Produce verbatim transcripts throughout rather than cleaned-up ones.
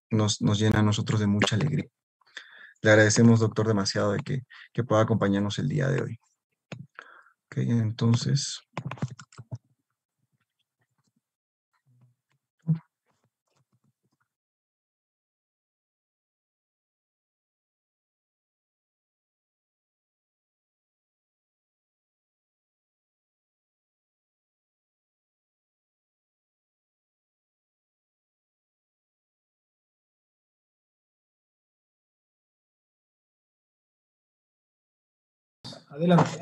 nos, nos llena a nosotros de mucha alegría. Le agradecemos, doctor, demasiado de que, que pueda acompañarnos el día de hoy. Ok, entonces, Adelante.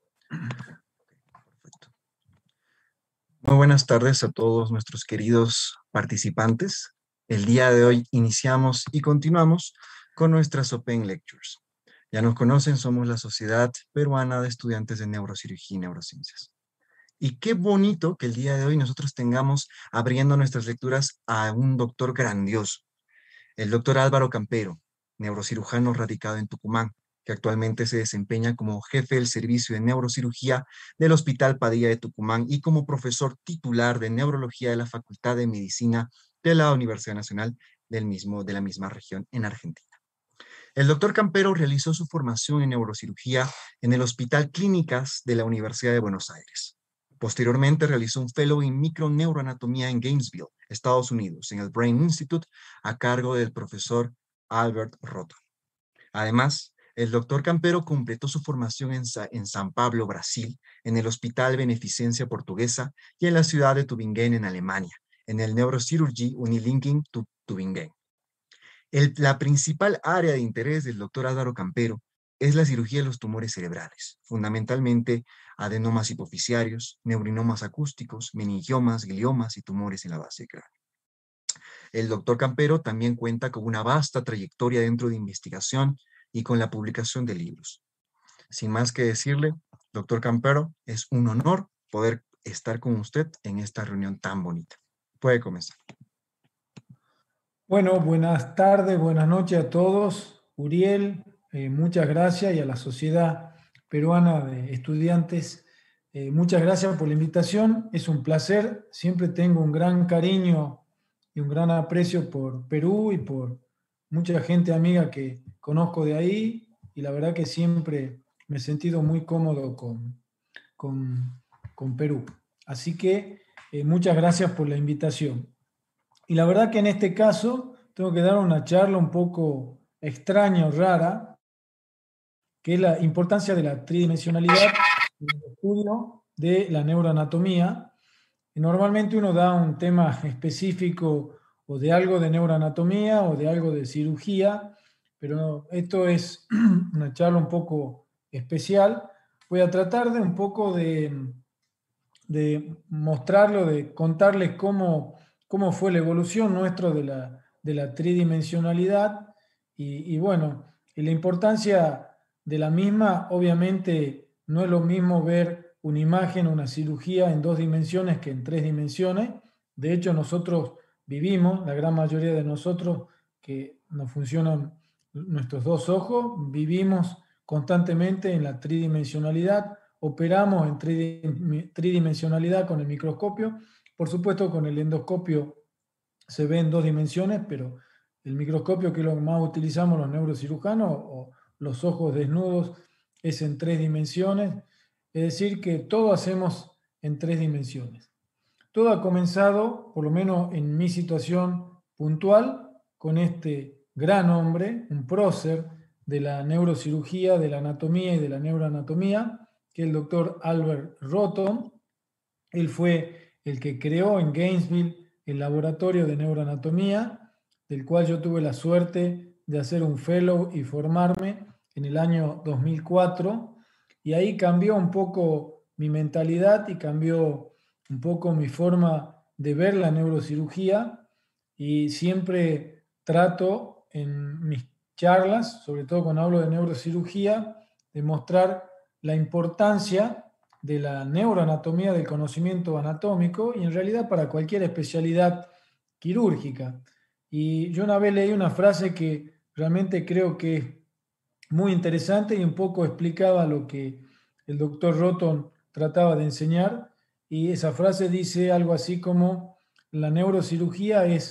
Muy buenas tardes a todos nuestros queridos participantes. El día de hoy iniciamos y continuamos con nuestras Open Lectures. Ya nos conocen, somos la Sociedad Peruana de Estudiantes de Neurocirugía y Neurociencias. Y qué bonito que el día de hoy nosotros tengamos abriendo nuestras lecturas a un doctor grandioso, el doctor Álvaro Campero, neurocirujano radicado en Tucumán, que actualmente se desempeña como jefe del servicio de neurocirugía del Hospital Padilla de Tucumán y como profesor titular de neurología de la Facultad de Medicina de la Universidad Nacional del mismo, de la misma región en Argentina. El doctor Campero realizó su formación en neurocirugía en el Hospital Clínicas de la Universidad de Buenos Aires. Posteriormente realizó un fellow en microneuroanatomía en Gainesville, Estados Unidos, en el Brain Institute, a cargo del profesor Albert Rotton. Además, el doctor Campero completó su formación en, Sa en San Pablo, Brasil, en el Hospital Beneficencia Portuguesa y en la ciudad de Tübingen, en Alemania, en el Neurochirurgie Unilinking Tübingen. El, la principal área de interés del doctor Álvaro Campero es la cirugía de los tumores cerebrales, fundamentalmente adenomas hipoficiarios, neurinomas acústicos, meningiomas, gliomas y tumores en la base del cráneo. El doctor Campero también cuenta con una vasta trayectoria dentro de investigación y con la publicación de libros. Sin más que decirle, doctor Campero, es un honor poder estar con usted en esta reunión tan bonita. Puede comenzar. Bueno, buenas tardes, buenas noches a todos. Uriel, eh, muchas gracias, y a la Sociedad Peruana de Estudiantes, eh, muchas gracias por la invitación. Es un placer, siempre tengo un gran cariño y un gran aprecio por Perú y por mucha gente amiga que conozco de ahí, y la verdad que siempre me he sentido muy cómodo con, con, con Perú. Así que eh, muchas gracias por la invitación. Y la verdad que en este caso tengo que dar una charla un poco extraña o rara, que es la importancia de la tridimensionalidad en el estudio de la neuroanatomía. Y normalmente uno da un tema específico o de algo de neuroanatomía o de algo de cirugía, pero esto es una charla un poco especial. Voy a tratar de un poco de, de mostrarlo, de contarles cómo, cómo fue la evolución nuestra de la, de la tridimensionalidad y, y bueno, y la importancia de la misma. Obviamente no es lo mismo ver una imagen, una cirugía en dos dimensiones que en tres dimensiones. De hecho, nosotros vivimos, la gran mayoría de nosotros que nos funcionan nuestros dos ojos, vivimos constantemente en la tridimensionalidad. Operamos en tridimensionalidad con el microscopio. Por supuesto, con el endoscopio se ve en dos dimensiones, pero el microscopio, que es lo que más utilizamos los neurocirujanos, o los ojos desnudos, es en tres dimensiones. Es decir, que todo hacemos en tres dimensiones. Todo ha comenzado, por lo menos en mi situación puntual, con este gran hombre, un prócer de la neurocirugía, de la anatomía y de la neuroanatomía, que es el doctor Albert Rotton. Él fue el que creó en Gainesville el laboratorio de neuroanatomía, del cual yo tuve la suerte de hacer un fellow y formarme en el año dos mil cuatro, y ahí cambió un poco mi mentalidad y cambió un poco mi forma de ver la neurocirugía, y siempre trato en mis charlas, sobre todo cuando hablo de neurocirugía, de mostrar la importancia de la neuroanatomía, del conocimiento anatómico, y en realidad para cualquier especialidad quirúrgica. Y yo una vez leí una frase que realmente creo que es muy interesante y un poco explicaba lo que el doctor Rotton trataba de enseñar, y esa frase dice algo así como: la neurocirugía es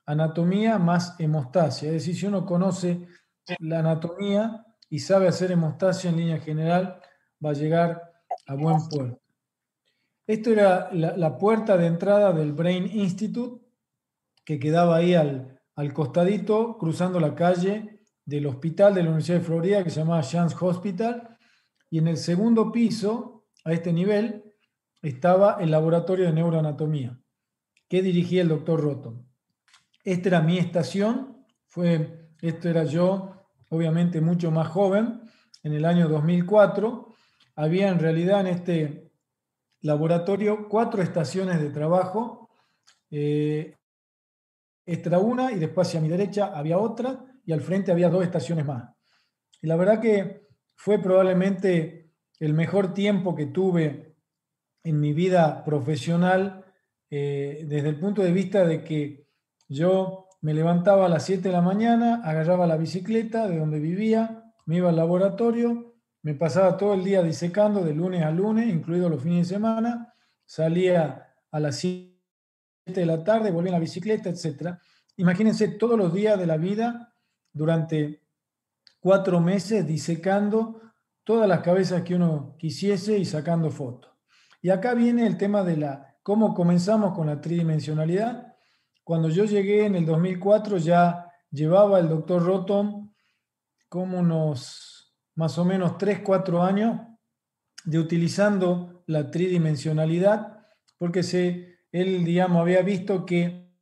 anatomía más hemostasia. Es decir, si uno conoce la anatomía y sabe hacer hemostasia en línea general, va a llegar a buen puerto. Esto era la, la puerta de entrada del Brain Institute, que quedaba ahí al, al costadito, cruzando la calle del hospital de la Universidad de Florida, que se llamaba Shands Hospital, y en el segundo piso, a este nivel, estaba el laboratorio de neuroanatomía, que dirigía el doctor Rotom. Esta era mi estación, fue, esto era yo, obviamente mucho más joven, en el año dos mil cuatro. Había en realidad en este laboratorio cuatro estaciones de trabajo. Eh, esta era una, y después hacia mi derecha había otra, y al frente había dos estaciones más. Y la verdad que fue probablemente el mejor tiempo que tuve en mi vida profesional, eh, desde el punto de vista de que yo me levantaba a las siete de la mañana, agarraba la bicicleta de donde vivía, me iba al laboratorio, me pasaba todo el día disecando de lunes a lunes, incluidos los fines de semana, salía a las siete de la tarde, volvía en la bicicleta, etcétera. Imagínense todos los días de la vida durante cuatro meses disecando todas las cabezas que uno quisiese y sacando fotos. Y acá viene el tema de la cómo comenzamos con la tridimensionalidad. Cuando yo llegué en el dos mil cuatro ya llevaba el doctor Rotom como unos más o menos tres, cuatro años de utilizando la tridimensionalidad, porque se, él, digamos, había visto que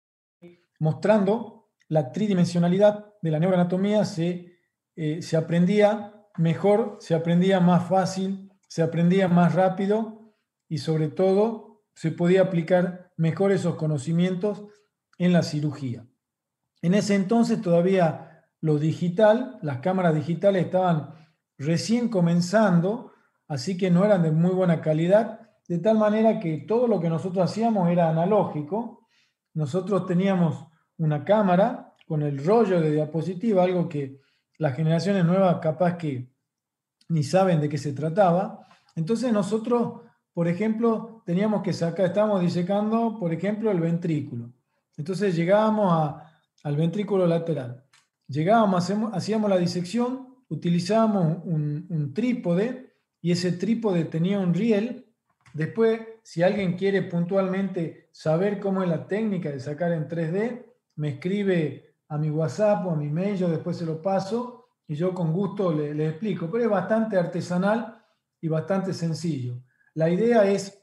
mostrando la tridimensionalidad de la neuroanatomía se, eh, se aprendía mejor, se aprendía más fácil, se aprendía más rápido y sobre todo se podía aplicar mejor esos conocimientos en la cirugía. En ese entonces todavía lo digital, las cámaras digitales estaban recién comenzando, así que no eran de muy buena calidad, de tal manera que todo lo que nosotros hacíamos era analógico. Nosotros teníamos una cámara con el rollo de diapositiva, algo que las generaciones nuevas capaz que ni saben de qué se trataba. Entonces nosotros, por ejemplo, teníamos que sacar, estábamos disecando, por ejemplo, el ventrículo. Entonces llegábamos a, al ventrículo lateral. Llegábamos, hacemos, hacíamos la disección, utilizábamos un, un trípode y ese trípode tenía un riel. Después, si alguien quiere puntualmente saber cómo es la técnica de sacar en tres D, me escribe a mi WhatsApp o a mi mail, yo después se lo paso y yo con gusto le, le explico. Pero es bastante artesanal y bastante sencillo. La idea es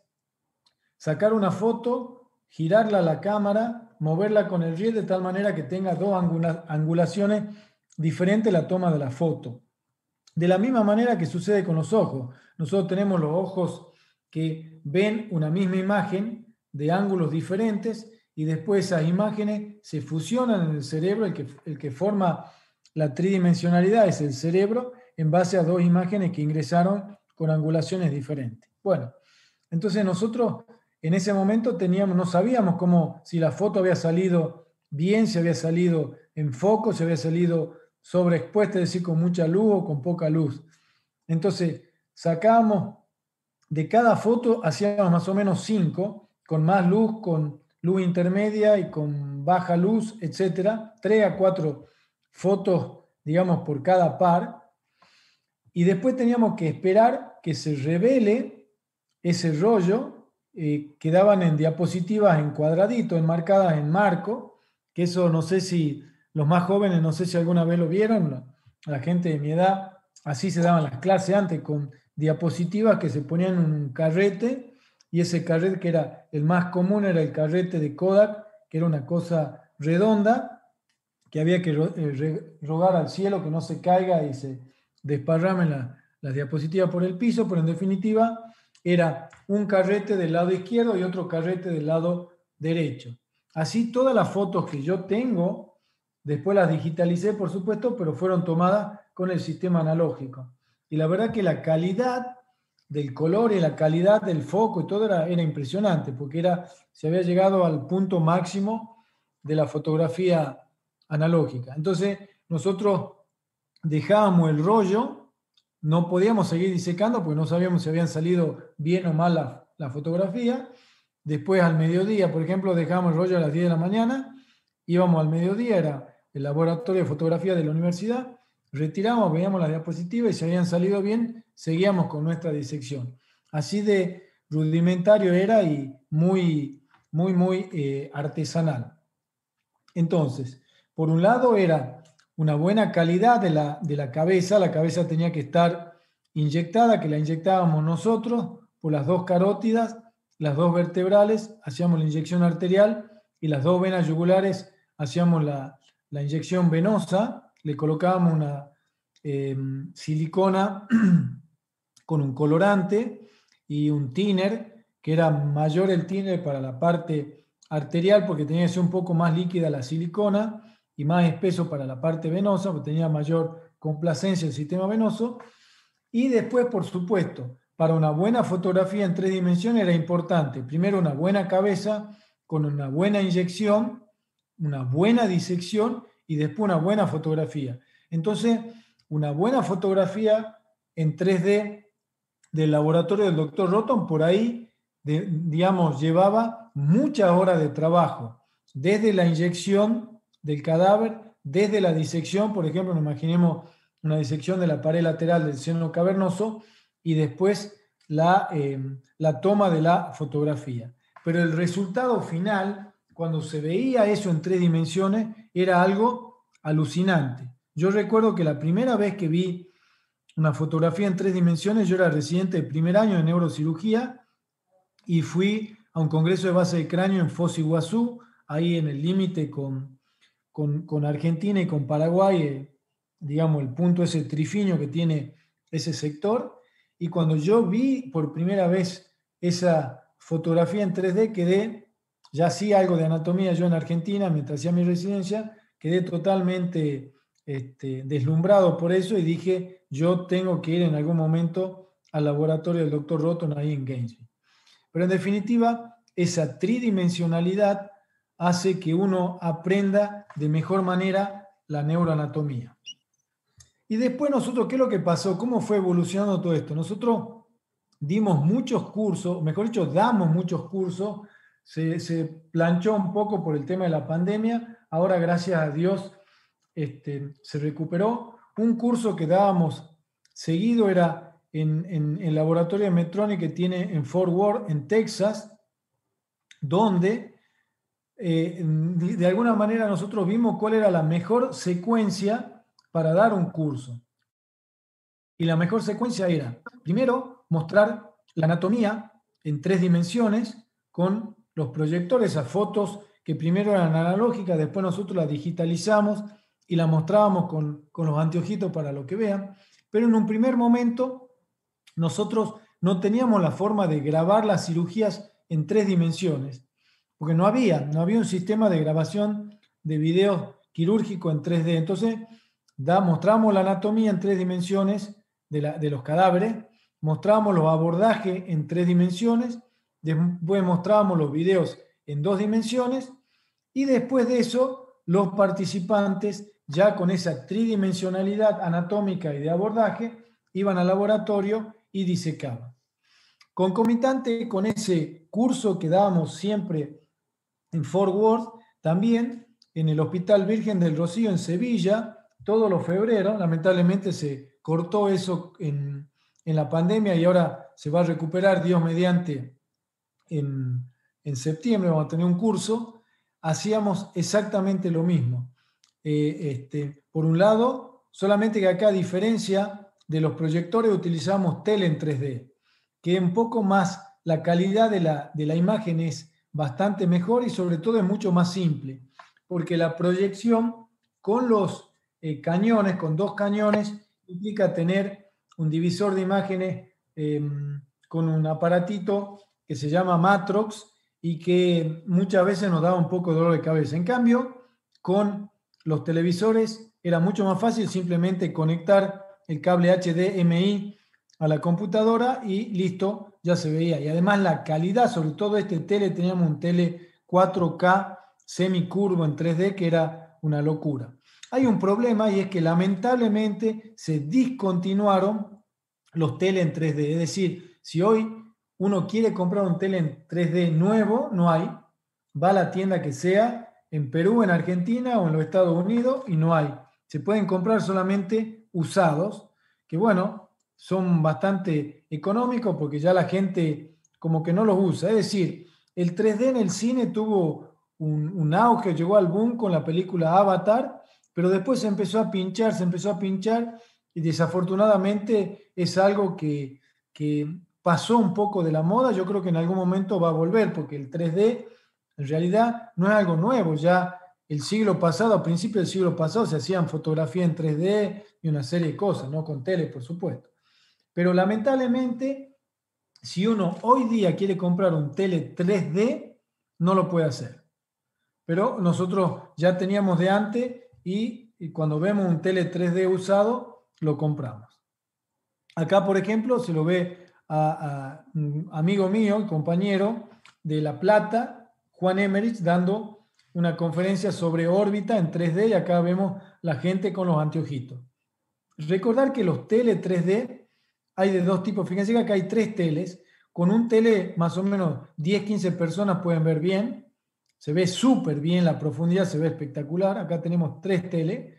sacar una foto, girarla a la cámara, moverla con el riel de tal manera que tenga dos angula, angulaciones diferentes la toma de la foto. De la misma manera que sucede con los ojos. Nosotros tenemos los ojos que ven una misma imagen de ángulos diferentes y después esas imágenes se fusionan en el cerebro. El que, el que forma la tridimensionalidad es el cerebro en base a dos imágenes que ingresaron con angulaciones diferentes. Bueno, entonces nosotros en ese momento teníamos, no sabíamos cómo, si la foto había salido bien, si había salido en foco, si había salido sobreexpuesta, es decir, con mucha luz o con poca luz. Entonces sacábamos de cada foto, hacíamos más o menos cinco, con más luz, con luz intermedia y con baja luz, etcétera, tres a cuatro fotos, digamos, por cada par. Y después teníamos que esperar que se revele ese rollo, eh, quedaban en diapositivas en cuadradito, enmarcadas en marco, que eso no sé si los más jóvenes, no sé si alguna vez lo vieron, la gente de mi edad, así se daban las clases antes, con diapositivas que se ponían en un carrete, y ese carrete que era el más común era el carrete de Kodak, que era una cosa redonda, que había que rogar al cielo que no se caiga y se desparramen la, las diapositivas por el piso, pero en definitiva era un carrete del lado izquierdo y otro carrete del lado derecho. Así todas las fotos que yo tengo, después las digitalicé, por supuesto, pero fueron tomadas con el sistema analógico. Y la verdad que la calidad del color y la calidad del foco y todo era, era impresionante, porque era, se había llegado al punto máximo de la fotografía analógica. Entonces, nosotros dejábamos el rollo, no podíamos seguir disecando porque no sabíamos si habían salido bien o mal la, la fotografía. Después, al mediodía, por ejemplo, dejábamos el rollo a las diez de la mañana íbamos al mediodía, era el laboratorio de fotografía de la universidad, retiramos, veíamos las diapositivas y si habían salido bien, seguíamos con nuestra disección. Así de rudimentario era y muy, muy, muy eh, artesanal. Entonces, por un lado era una buena calidad de la, de la cabeza, la cabeza tenía que estar inyectada, que la inyectábamos nosotros por las dos carótidas, las dos vertebrales, hacíamos la inyección arterial y las dos venas yugulares hacíamos la, la inyección venosa, le colocábamos una eh, silicona con un colorante y un thinner, que era mayor el thinner para la parte arterial porque tenía que ser un poco más líquida la silicona y más espeso para la parte venosa porque tenía mayor complacencia el sistema venoso. Y después, por supuesto, para una buena fotografía en tres dimensiones era importante, primero una buena cabeza con una buena inyección, una buena disección y después una buena fotografía. Entonces, una buena fotografía en tres D del laboratorio del doctor Roton, por ahí, de, digamos, llevaba muchas horas de trabajo, desde la inyección del cadáver, desde la disección, por ejemplo, nos imaginemos una disección de la pared lateral del seno cavernoso y después la, eh, la toma de la fotografía. Pero el resultado final, cuando se veía eso en tres dimensiones, era algo alucinante. Yo recuerdo que la primera vez que vi una fotografía en tres dimensiones, yo era residente de primer año de neurocirugía y fui a un congreso de base de cráneo en Foz do Iguazú, ahí en el límite con, con, con Argentina y con Paraguay, eh, digamos, el punto ese trifiño que tiene ese sector. Y cuando yo vi por primera vez esa fotografía en tres D, quedé, ya hacía algo de anatomía yo en Argentina mientras hacía mi residencia, quedé totalmente este, deslumbrado por eso y dije, yo tengo que ir en algún momento al laboratorio del doctor Roton ahí en Gainesville. Pero en definitiva, esa tridimensionalidad hace que uno aprenda de mejor manera la neuroanatomía. Y después nosotros, ¿qué es lo que pasó? ¿Cómo fue evolucionando todo esto? Nosotros dimos muchos cursos, mejor dicho, damos muchos cursos, se, se planchó un poco por el tema de la pandemia, ahora gracias a Dios este, se recuperó. Un curso que dábamos seguido era en, en el laboratorio de Medtronic que tiene en Fort Worth, en Texas, donde eh, de alguna manera nosotros vimos cuál era la mejor secuencia para dar un curso. Y la mejor secuencia era, primero, mostrar la anatomía en tres dimensiones con los proyectores a fotos que primero eran analógicas, después nosotros las digitalizamos y la mostrábamos con, con los anteojitos para lo que vean. Pero en un primer momento nosotros no teníamos la forma de grabar las cirugías en tres dimensiones, porque no había, no había un sistema de grabación de videos quirúrgico en tres D. Entonces, da, mostramos la anatomía en tres dimensiones de, la, de los cadáveres, mostramos los abordajes en tres dimensiones, después mostramos los videos en dos dimensiones y después de eso los participantes ya con esa tridimensionalidad anatómica y de abordaje iban al laboratorio y disecaban. Concomitante con ese curso que dábamos siempre en Fort Worth, también en el Hospital Virgen del Rocío en Sevilla, todos los febreros, lamentablemente se cortó eso en, en la pandemia y ahora se va a recuperar, Dios mediante, en, en septiembre vamos a tener un curso, hacíamos exactamente lo mismo. Eh, este, por un lado, solamente que acá a diferencia de los proyectores utilizamos tele en tres D, que un poco más la calidad de la, de la imagen es bastante mejor y sobre todo es mucho más simple, porque la proyección con los eh, cañones, con dos cañones, implica tener un divisor de imágenes eh, con un aparatito que se llama Matrox y que muchas veces nos daba un poco de dolor de cabeza. En cambio, con los televisores era mucho más fácil simplemente conectar el cable H D M I a la computadora y listo, ya se veía. Y además la calidad, sobre todo este tele, teníamos un tele cuatro K semicurvo en tres D que era una locura. Hay un problema y es que lamentablemente se discontinuaron los tele en tres D. Es decir, si hoy uno quiere comprar un tele en tres D nuevo, no hay. Va a la tienda que sea en Perú, en Argentina o en los Estados Unidos y no hay. Se pueden comprar solamente usados, que bueno, son bastante económicos porque ya la gente como que no los usa. Es decir, el tres D en el cine tuvo un, un auge, llegó al boom con la película Avatar, pero después se empezó a pinchar, se empezó a pinchar y desafortunadamente es algo que, que pasó un poco de la moda. Yo creo que en algún momento va a volver porque el tres D en realidad no es algo nuevo. Ya el siglo pasado, a principios del siglo pasado, se hacían fotografía en tres D y una serie de cosas, no con tele, por supuesto. Pero lamentablemente, si uno hoy día quiere comprar un tele tres D, no lo puede hacer. Pero nosotros ya teníamos de antes y, y cuando vemos un tele tres D usado, lo compramos. Acá, por ejemplo, se lo ve a, a un amigo mío, compañero de La Plata, Juan Emerich, dando una conferencia sobre órbita en tres D y acá vemos la gente con los anteojitos. Recordar que los tele tres D hay de dos tipos. Fíjense que acá hay tres teles. Con un tele más o menos diez, quince personas pueden ver bien. Se ve súper bien, la profundidad se ve espectacular. Acá tenemos tres teles.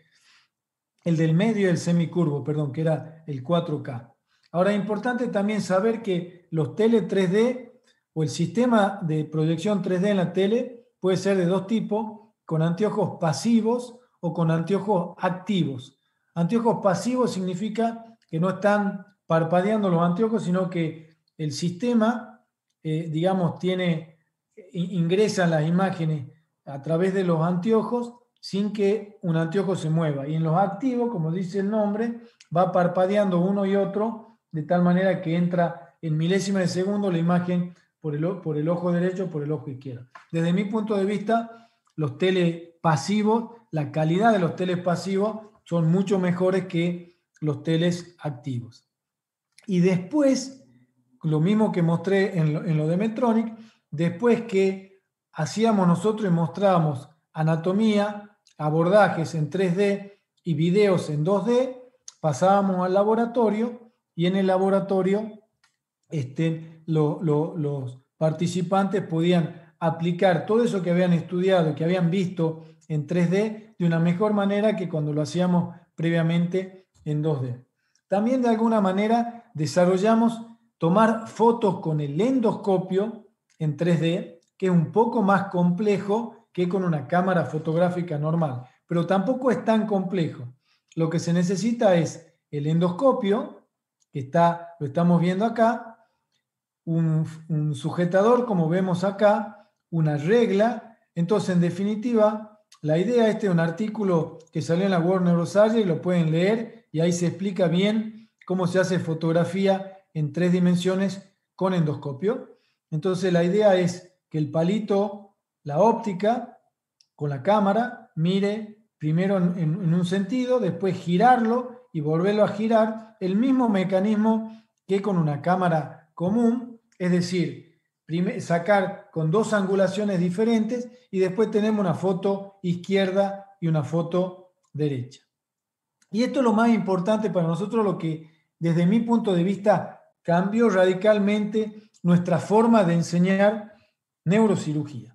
El del medio y el semicurvo, perdón, que era el cuatro K. Ahora, es importante también saber que los tele tres D o el sistema de proyección tres D en la tele puede ser de dos tipos, con anteojos pasivos o con anteojos activos. Anteojos pasivos significa que no están parpadeando los anteojos, sino que el sistema, eh, digamos, tiene, ingresan las imágenes a través de los anteojos sin que un anteojo se mueva. Y en los activos, como dice el nombre, va parpadeando uno y otro de tal manera que entra en milésimas de segundo la imagen por el, por el ojo derecho, por el ojo izquierdo. Desde mi punto de vista, los telepasivos, la calidad de los telepasivos son mucho mejores que los teles activos. Y después, lo mismo que mostré en lo, en lo de Medtronic, después que hacíamos nosotros y mostrábamos anatomía, abordajes en tres D y videos en dos D, pasábamos al laboratorio y en el laboratorio este, lo, lo, los participantes podían aplicar todo eso que habían estudiado, que habían visto en tres D de una mejor manera que cuando lo hacíamos previamente en dos D. También de alguna manera desarrollamos tomar fotos con el endoscopio en tres D, que es un poco más complejo que con una cámara fotográfica normal, pero tampoco es tan complejo. Lo que se necesita es el endoscopio, que está, lo estamos viendo acá, un, un sujetador como vemos acá, una regla. Entonces, en definitiva, la idea, este es un artículo que salió en la World Neuroscience y lo pueden leer y ahí se explica bien cómo se hace fotografía en tres dimensiones con endoscopio. Entonces, la idea es que el palito, la óptica, con la cámara, mire primero en, en, en un sentido, después girarlo y volverlo a girar, el mismo mecanismo que con una cámara común, es decir, sacar con dos angulaciones diferentes y después tenemos una foto izquierda y una foto derecha. Y esto es lo más importante para nosotros, lo que desde mi punto de vista cambió radicalmente nuestra forma de enseñar neurocirugía.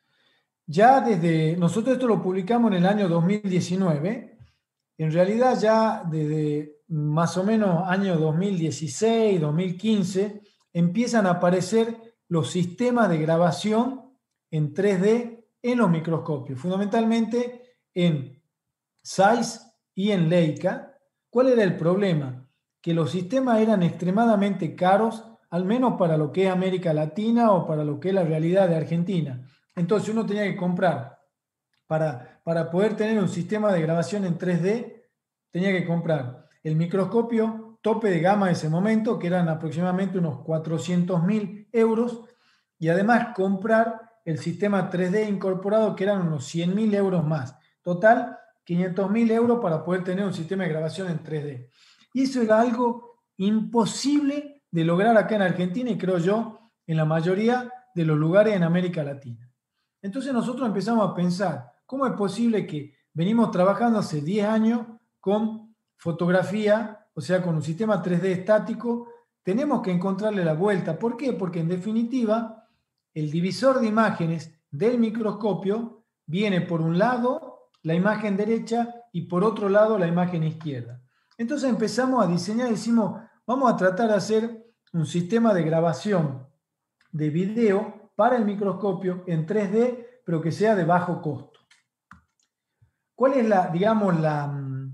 Ya desde, nosotros esto lo publicamos en el año dos mil diecinueve, en realidad ya desde más o menos año dos mil dieciséis, dos mil quince, empiezan a aparecer los sistemas de grabación en tres D en los microscopios, fundamentalmente en Zeiss y en Leica. ¿Cuál era el problema? Que los sistemas eran extremadamente caros, al menos para lo que es América Latina o para lo que es la realidad de Argentina. Entonces uno tenía que comprar, para, para poder tener un sistema de grabación en tres D, tenía que comprar el microscopio tope de gama de ese momento, que eran aproximadamente unos cuatrocientos mil euros, y además comprar el sistema tres D incorporado, que eran unos cien mil euros más. Total, quinientos mil euros para poder tener un sistema de grabación en tres D. Y eso era algo imposible de lograr acá en Argentina y creo yo en la mayoría de los lugares en América Latina. Entonces nosotros empezamos a pensar, ¿cómo es posible que venimos trabajando hace diez años con fotografía, o sea, con un sistema tres D estático? Tenemos que encontrarle la vuelta. ¿Por qué? Porque en definitiva, el divisor de imágenes del microscopio viene por un lado la imagen derecha y por otro lado la imagen izquierda. Entonces empezamos a diseñar y decimos, vamos a tratar de hacer un sistema de grabación de video para el microscopio en tres D, pero que sea de bajo costo. ¿Cuál es la, digamos, la,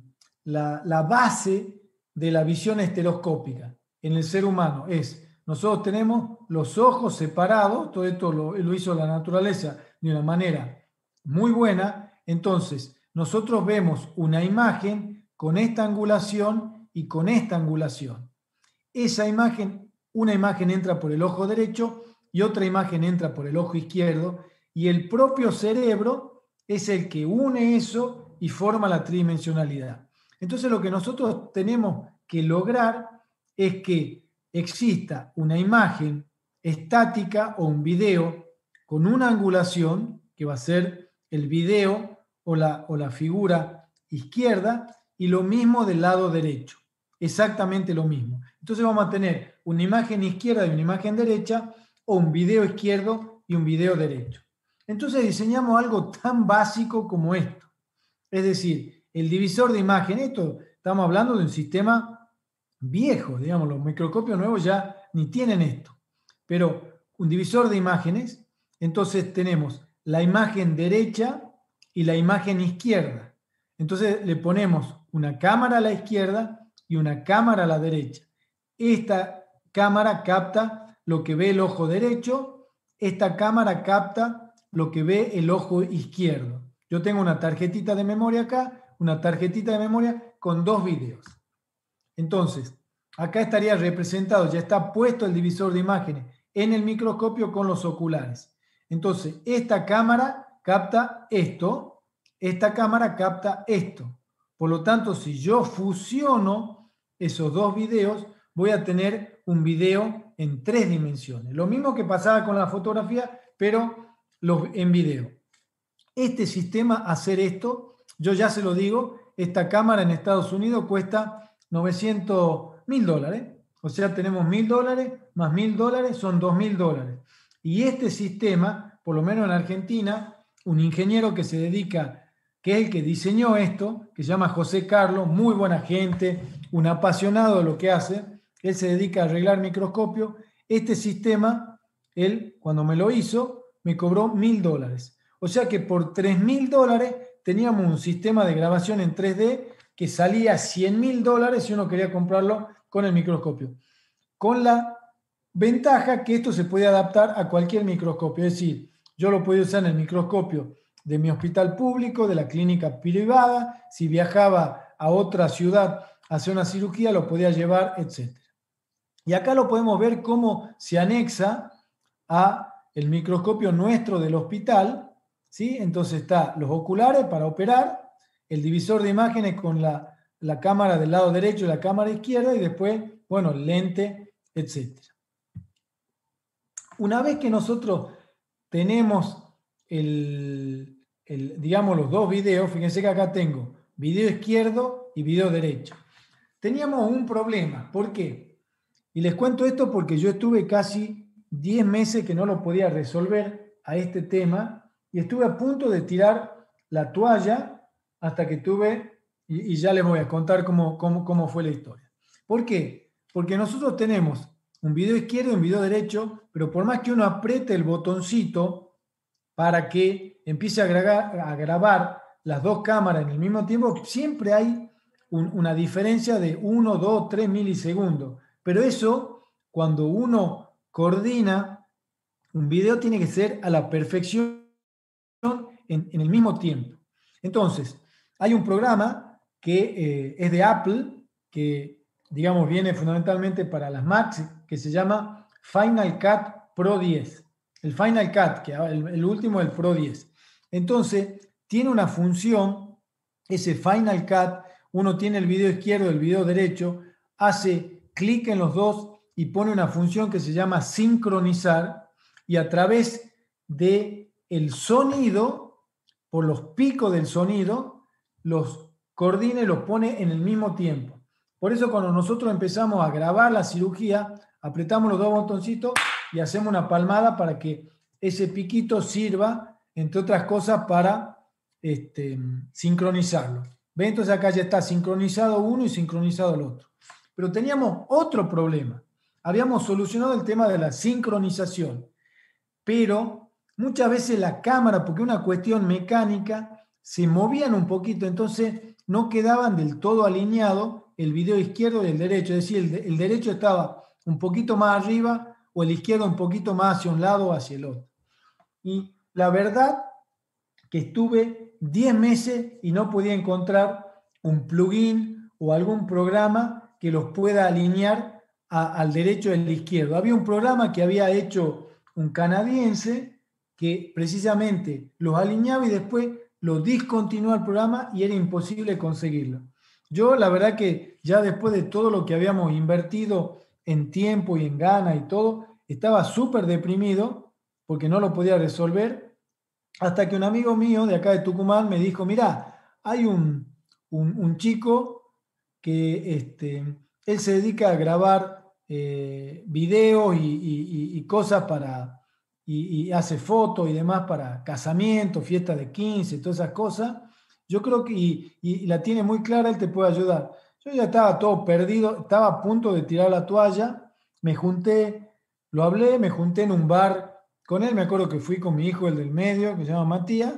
la, la base de la visión estereoscópica en el ser humano? Es, nosotros tenemos los ojos separados, todo esto lo, lo hizo la naturaleza de una manera muy buena, entonces nosotros vemos una imagen con esta angulación y con esta angulación. Esa imagen, una imagen entra por el ojo derecho y otra imagen entra por el ojo izquierdo, y el propio cerebro es el que une eso y forma la tridimensionalidad. Entonces lo que nosotros tenemos que lograr es que exista una imagen estática o un video con una angulación, que va a ser el video o la, o la figura izquierda, y lo mismo del lado derecho, exactamente lo mismo. Entonces vamos a tener una imagen izquierda y una imagen derecha, o un video izquierdo y un video derecho. Entonces diseñamos algo tan básico como esto. Es decir, el divisor de imagen, esto estamos hablando de un sistema viejo, digamos, los microscopios nuevos ya ni tienen esto. Pero un divisor de imágenes, entonces tenemos la imagen derecha y la imagen izquierda. Entonces le ponemos una cámara a la izquierda y una cámara a la derecha. Esta cámara capta lo que ve el ojo derecho, esta cámara capta lo que ve el ojo izquierdo. Yo tengo una tarjetita de memoria acá, una tarjetita de memoria con dos videos. Entonces, acá estaría representado, ya está puesto el divisor de imágenes en el microscopio con los oculares. Entonces, esta cámara capta esto, esta cámara capta esto. Por lo tanto, si yo fusiono esos dos videos, voy a tener un video en tres dimensiones. Lo mismo que pasaba con la fotografía, pero los, en video. Este sistema, hacer esto, yo ya se lo digo, esta cámara en Estados Unidos cuesta novecientos mil dólares. O sea, tenemos mil dólares más mil dólares, son dos mil dólares. Y este sistema, por lo menos en Argentina, un ingeniero que se dedica, que es el que diseñó esto, que se llama José Carlos, muy buena gente, un apasionado de lo que hace, él se dedica a arreglar microscopios. Este sistema, él, cuando me lo hizo, me cobró mil dólares. O sea que por tres mil dólares teníamos un sistema de grabación en tres D que salía cien mil dólares si uno quería comprarlo con el microscopio. Con la ventaja que esto se puede adaptar a cualquier microscopio. Es decir, yo lo podía usar en el microscopio de mi hospital público, de la clínica privada, si viajaba a otra ciudad a hacer una cirugía, lo podía llevar, etcétera. Y acá lo podemos ver cómo se anexa a el microscopio nuestro del hospital, ¿sí? Entonces está los oculares para operar, el divisor de imágenes con la, la cámara del lado derecho y la cámara izquierda, y después, bueno, el lente, etcétera. Una vez que nosotros tenemos el, el, digamos, los dos videos, fíjense que acá tengo video izquierdo y video derecho. Teníamos un problema, ¿por qué? Y les cuento esto porque yo estuve casi diez meses que no lo podía resolver a este tema, y estuve a punto de tirar la toalla hasta que tuve, y, y ya les voy a contar cómo, cómo, cómo fue la historia. ¿Por qué? Porque nosotros tenemos un video izquierdo y un video derecho, pero por más que uno apriete el botoncito para que empiece a grabar, a grabar las dos cámaras en el mismo tiempo, siempre hay un, una diferencia de uno, dos, tres milisegundos. Pero eso, cuando uno coordina un video, tiene que ser a la perfección en, en el mismo tiempo. Entonces, hay un programa que eh, es de Apple, que digamos viene fundamentalmente para las Macs, que se llama Final Cut Pro diez. El Final Cut, que el, el último es el Pro diez. Entonces, tiene una función, ese Final Cut, uno tiene el video izquierdo y el video derecho, hace clic en los dos y pone una función que se llama sincronizar, y a través de el sonido, por los picos del sonido, los coordina y los pone en el mismo tiempo. Por eso cuando nosotros empezamos a grabar la cirugía, apretamos los dos botoncitos y hacemos una palmada para que ese piquito sirva entre otras cosas, para este, sincronizarlo. ¿Ven? Entonces acá ya está sincronizado uno y sincronizado el otro. Pero teníamos otro problema. Habíamos solucionado el tema de la sincronización, pero muchas veces la cámara, porque una cuestión mecánica, se movían un poquito, entonces no quedaban del todo alineados el video izquierdo y el derecho, es decir, el, de, el derecho estaba un poquito más arriba o el izquierdo un poquito más hacia un lado o hacia el otro. Y la verdad que estuve diez meses y no podía encontrar un plugin o algún programa que los pueda alinear a, al derecho y al izquierdo. Había un programa que había hecho un canadiense que precisamente los alineaba y después lo discontinuó el programa y era imposible conseguirlo. Yo la verdad que ya después de todo lo que habíamos invertido en tiempo y en ganas y todo, estaba súper deprimido porque no lo podía resolver, hasta que un amigo mío de acá de Tucumán me dijo, mira, hay un, un, un chico que este, él se dedica a grabar eh, videos y, y, y cosas para, y, y hace fotos y demás para casamientos, fiestas de quince, todas esas cosas. Yo creo que, y, y la tiene muy clara, él te puede ayudar. Yo ya estaba todo perdido, estaba a punto de tirar la toalla, me junté, lo hablé, me junté en un bar con él, me acuerdo que fui con mi hijo, el del medio, que se llama Matías,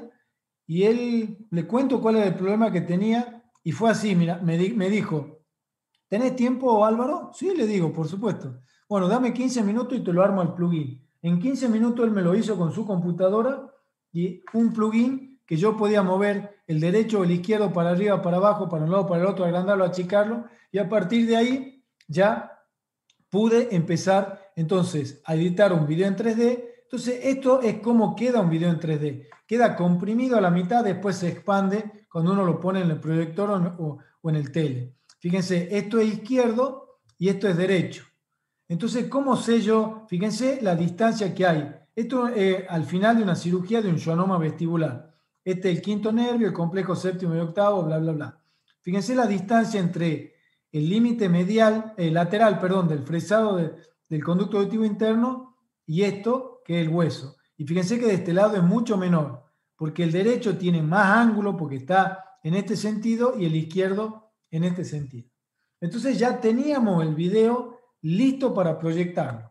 y él, le cuento cuál era el problema que tenía, y fue así, mira, me, di, me dijo, ¿tenés tiempo, Álvaro? Sí, le digo, por supuesto. Bueno, dame quince minutos y te lo armo al plugin. En quince minutos él me lo hizo con su computadora, y un plugin que yo podía mover el derecho o el izquierdo para arriba, para abajo, para un lado, para el otro, agrandarlo, achicarlo, y a partir de ahí ya pude empezar entonces a editar un video en tres D. Entonces esto es como queda un video en tres D. Queda comprimido a la mitad, después se expande cuando uno lo pone en el proyector o, o en el tele. Fíjense, esto es izquierdo y esto es derecho. Entonces, ¿cómo sé yo? Fíjense la distancia que hay. Esto es eh, al final de una cirugía de un schwannoma vestibular. Este es el quinto nervio, el complejo séptimo y octavo, bla, bla, bla. Fíjense la distancia entre el límite medial, eh, lateral, perdón, del fresado de, del conducto auditivo interno y esto, que es el hueso. Y fíjense que de este lado es mucho menor, porque el derecho tiene más ángulo porque está en este sentido y el izquierdo en este sentido. Entonces ya teníamos el video listo para proyectarlo.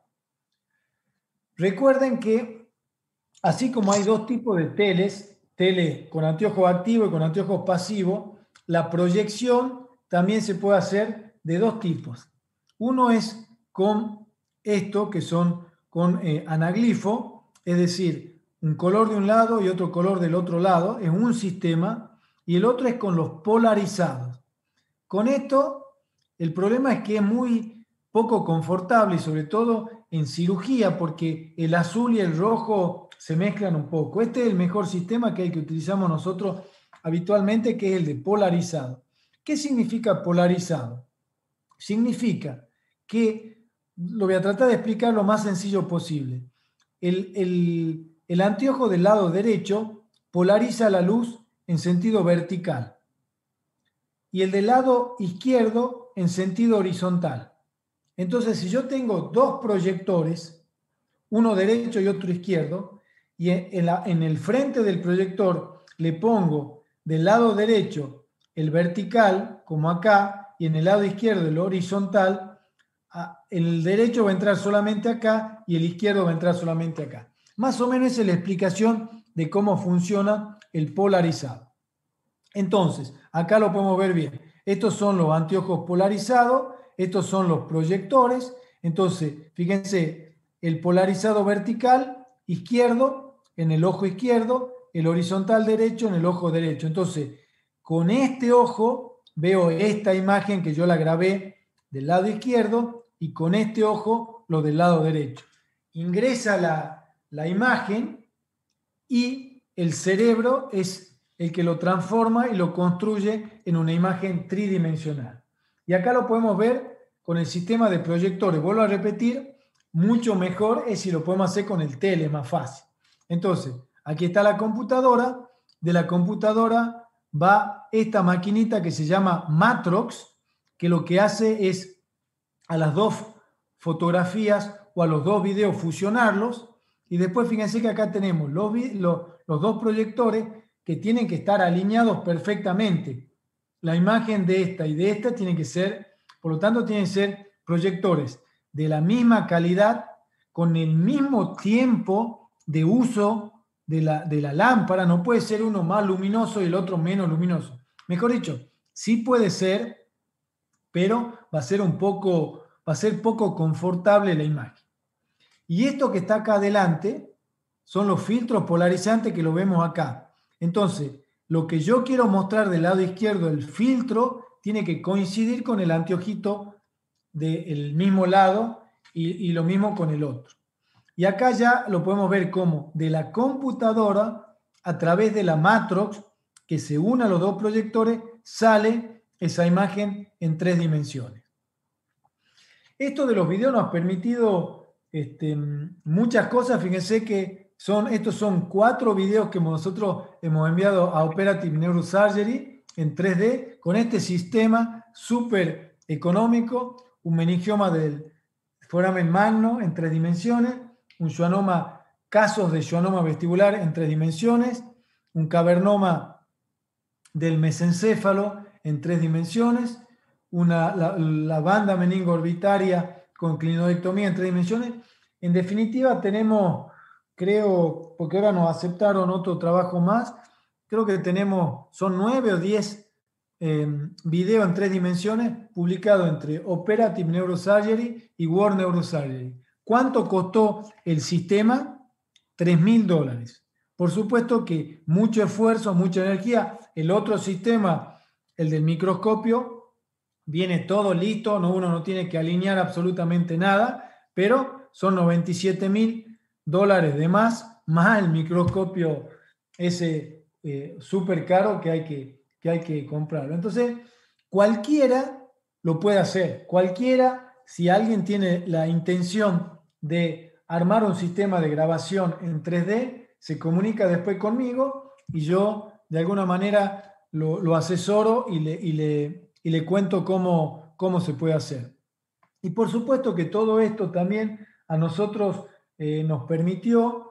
Recuerden que así como hay dos tipos de teles, tele con anteojo activo y con anteojos pasivo, la proyección también se puede hacer de dos tipos. Uno es con esto, que son con eh, anaglifo, es decir, un color de un lado y otro color del otro lado, es un sistema, y el otro es con los polarizados. Con esto, el problema es que es muy poco confortable y sobre todo en cirugía, porque el azul y el rojo se mezclan un poco. Este es el mejor sistema que, hay que utilizamos nosotros habitualmente, que es el de polarizado. ¿Qué significa polarizado? Significa que, lo voy a tratar de explicar lo más sencillo posible. El, el, el anteojo del lado derecho polariza la luz en sentido vertical y el del lado izquierdo en sentido horizontal. Entonces, si yo tengo dos proyectores, uno derecho y otro izquierdo, y en, la, en el frente del proyector le pongo del lado derecho el vertical, como acá, y en el lado izquierdo el horizontal, el derecho va a entrar solamente acá y el izquierdo va a entrar solamente acá. Más o menos es la explicación de cómo funciona el polarizado. Entonces, acá lo podemos ver bien. Estos son los anteojos polarizados, estos son los proyectores. Entonces, fíjense, el polarizado vertical izquierdo en el ojo izquierdo, el horizontal derecho en el ojo derecho. Entonces, con este ojo veo esta imagen que yo la grabé del lado izquierdo y con este ojo lo del lado derecho. Ingresa la, la imagen y el cerebro es el que lo transforma y lo construye en una imagen tridimensional. Y acá lo podemos ver con el sistema de proyectores. Vuelvo a repetir, mucho mejor es si lo podemos hacer con el tele, más fácil. Entonces, aquí está la computadora. De la computadora va esta maquinita que se llama Matrox, que lo que hace es a las dos fotografías o a los dos videos fusionarlos Y después fíjense que acá tenemos los, los, los dos proyectores que tienen que estar alineados perfectamente. La imagen de esta y de esta tienen que ser, por lo tanto, tienen que ser proyectores de la misma calidad, con el mismo tiempo de uso de la, de la lámpara. No puede ser uno más luminoso y el otro menos luminoso. Mejor dicho, sí puede ser, pero va a ser un poco, va a ser poco confortable la imagen. Y esto que está acá adelante son los filtros polarizantes que lo vemos acá. Entonces, lo que yo quiero mostrar del lado izquierdo, el filtro, tiene que coincidir con el anteojito del mismo lado y, y lo mismo con el otro. Y acá ya lo podemos ver como de la computadora, a través de la Matrox, que se une a los dos proyectores, sale esa imagen en tres dimensiones. Esto de los videos nos ha permitido este, muchas cosas. Fíjense que son, estos son cuatro videos que nosotros hemos enviado a Operative Neurosurgery en tres D con este sistema súper económico, un meningioma del foramen magno en tres dimensiones, un schwannoma, casos de schwannoma vestibular en tres dimensiones, un cavernoma del mesencéfalo en tres dimensiones, una, la, la banda meningo-orbitaria con clinodectomía en tres dimensiones. En definitiva, tenemos, creo, porque ahora nos aceptaron otro trabajo más, creo que tenemos, son nueve o diez eh, videos en tres dimensiones publicados entre Operative Neurosurgery y World Neurosurgery. ¿Cuánto costó el sistema? tres mil dólares. Por supuesto que mucho esfuerzo, mucha energía. El otro sistema, el del microscopio, viene todo listo, no, uno no tiene que alinear absolutamente nada, pero son noventa y siete mil dólares de más, más el microscopio ese eh, súper caro que hay que, que hay que comprarlo. Entonces, cualquiera lo puede hacer, cualquiera, si alguien tiene la intención de armar un sistema de grabación en tres D, se comunica después conmigo y yo de alguna manera lo, lo asesoro y le, y le, y le cuento cómo, cómo se puede hacer. Y por supuesto que todo esto también a nosotros eh, nos permitió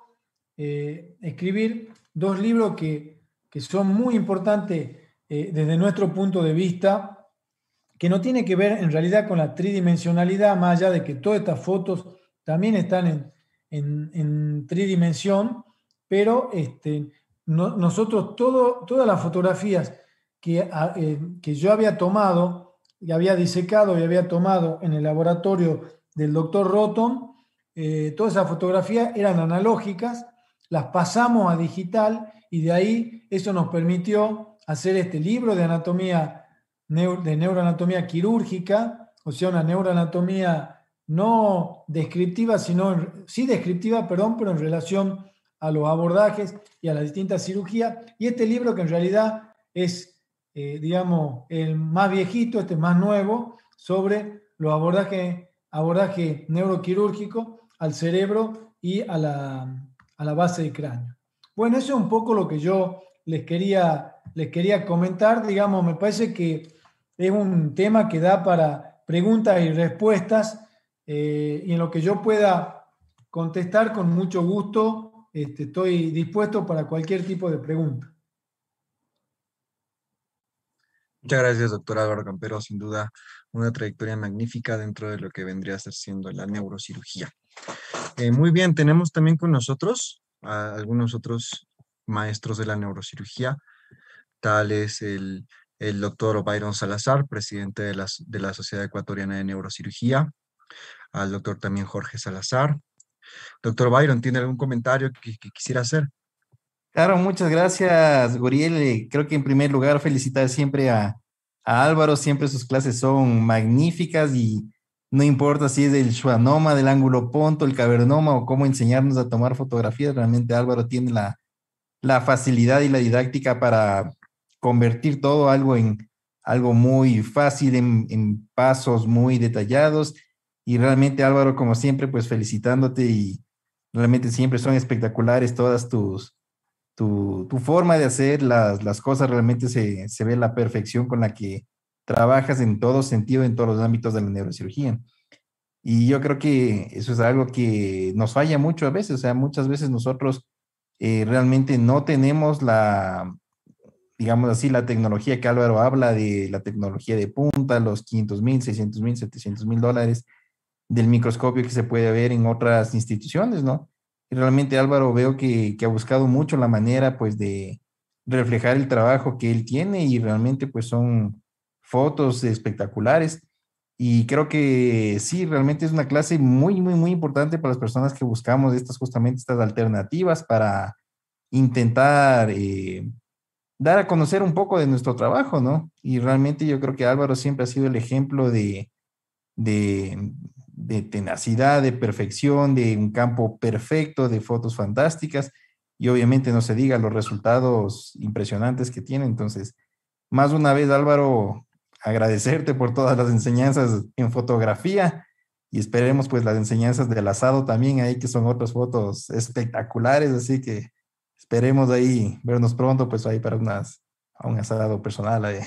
eh, escribir dos libros que, que son muy importantes eh, desde nuestro punto de vista, que no tiene que ver en realidad con la tridimensionalidad, más allá de que todas estas fotos también están en, en, en tridimensión, pero este, no, nosotros todo, todas las fotografías que, eh, que yo había tomado y había disecado y había tomado en el laboratorio del doctor Rotom, eh, todas esas fotografías eran analógicas, las pasamos a digital y de ahí eso nos permitió hacer este libro de anatomía, de neuroanatomía quirúrgica, o sea, una neuroanatomía no descriptiva, sino sí descriptiva, perdón, pero en relación a los abordajes y a las distintas cirugías. Y este libro que en realidad es, eh, digamos, el más viejito, este más nuevo, sobre los abordajes abordaje neuroquirúrgico al cerebro y a la, a la base del cráneo. Bueno, eso es un poco lo que yo les quería, les quería comentar. Digamos, me parece que es un tema que da para preguntas y respuestas, eh, y en lo que yo pueda contestar con mucho gusto, este, estoy dispuesto para cualquier tipo de pregunta. Muchas gracias, doctor Álvaro Campero. Sin duda, una trayectoria magnífica dentro de lo que vendría a ser siendo la neurocirugía. Eh, muy bien, tenemos también con nosotros a algunos otros maestros de la neurocirugía, tales el, el doctor Byron Salazar, presidente de la, de la Sociedad Ecuatoriana de Neurocirugía, al doctor también Jorge Salazar. Doctor Byron, ¿tiene algún comentario que, que quisiera hacer? Claro, muchas gracias, Guriel. Eh, Creo que en primer lugar felicitar siempre a, a Álvaro, siempre sus clases son magníficas y no importa si es del schwannoma, del ángulo ponto, el cavernoma o cómo enseñarnos a tomar fotografías, realmente Álvaro tiene la, la facilidad y la didáctica para convertir todo algo en algo muy fácil, en, en pasos muy detallados. Y realmente Álvaro, como siempre, pues felicitándote y realmente siempre son espectaculares todas tus tu, tu forma de hacer las, las cosas, realmente se, se ve la perfección con la que trabajas en todo sentido, en todos los ámbitos de la neurocirugía. Y yo creo que eso es algo que nos falla mucho a veces, o sea, muchas veces nosotros eh, realmente no tenemos la, digamos así, la tecnología que Álvaro habla de la tecnología de punta, los quinientos mil, seiscientos mil, setecientos mil dólares del microscopio que se puede ver en otras instituciones, ¿no? Y realmente Álvaro veo que, que ha buscado mucho la manera, pues, de reflejar el trabajo que él tiene y realmente, pues, son fotos espectaculares. Y creo que sí, realmente es una clase muy, muy, muy importante para las personas que buscamos estas, justamente estas alternativas para intentar eh, dar a conocer un poco de nuestro trabajo, ¿no? Y realmente yo creo que Álvaro siempre ha sido el ejemplo de, de, de tenacidad, de perfección, de un campo perfecto, de fotos fantásticas y obviamente no se diga los resultados impresionantes que tiene. Entonces, más una vez, Álvaro, agradecerte por todas las enseñanzas en fotografía y esperemos pues las enseñanzas del asado también ahí, que son otras fotos espectaculares, así que esperemos ahí vernos pronto pues ahí para unas, a un asado personal ahí.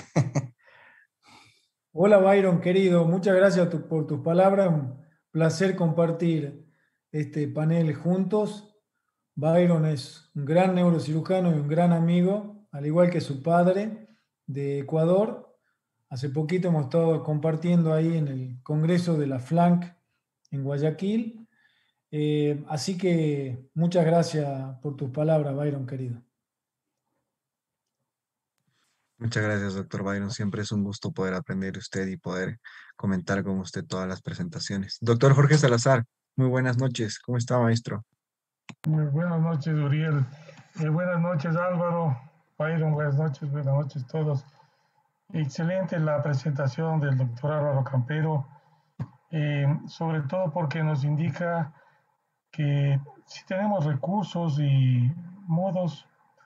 Hola Byron, querido, muchas gracias tu- por tus palabras. Un placer compartir este panel juntos. Byron es un gran neurocirujano y un gran amigo, al igual que su padre de Ecuador. Hace poquito hemos estado compartiendo ahí en el Congreso de la FLANC en Guayaquil. Eh, así que muchas gracias por tus palabras, Byron, querido. Muchas gracias, doctor Byron. Siempre es un gusto poder aprender de usted y poder comentar con usted todas las presentaciones. Doctor Jorge Salazar, muy buenas noches. ¿Cómo está, maestro? Muy buenas noches, Uriel. Eh, buenas noches, Álvaro. Byron, buenas noches, buenas noches a todos. Excelente la presentación del doctor Álvaro Campero, eh, sobre todo porque nos indica que si tenemos recursos y modos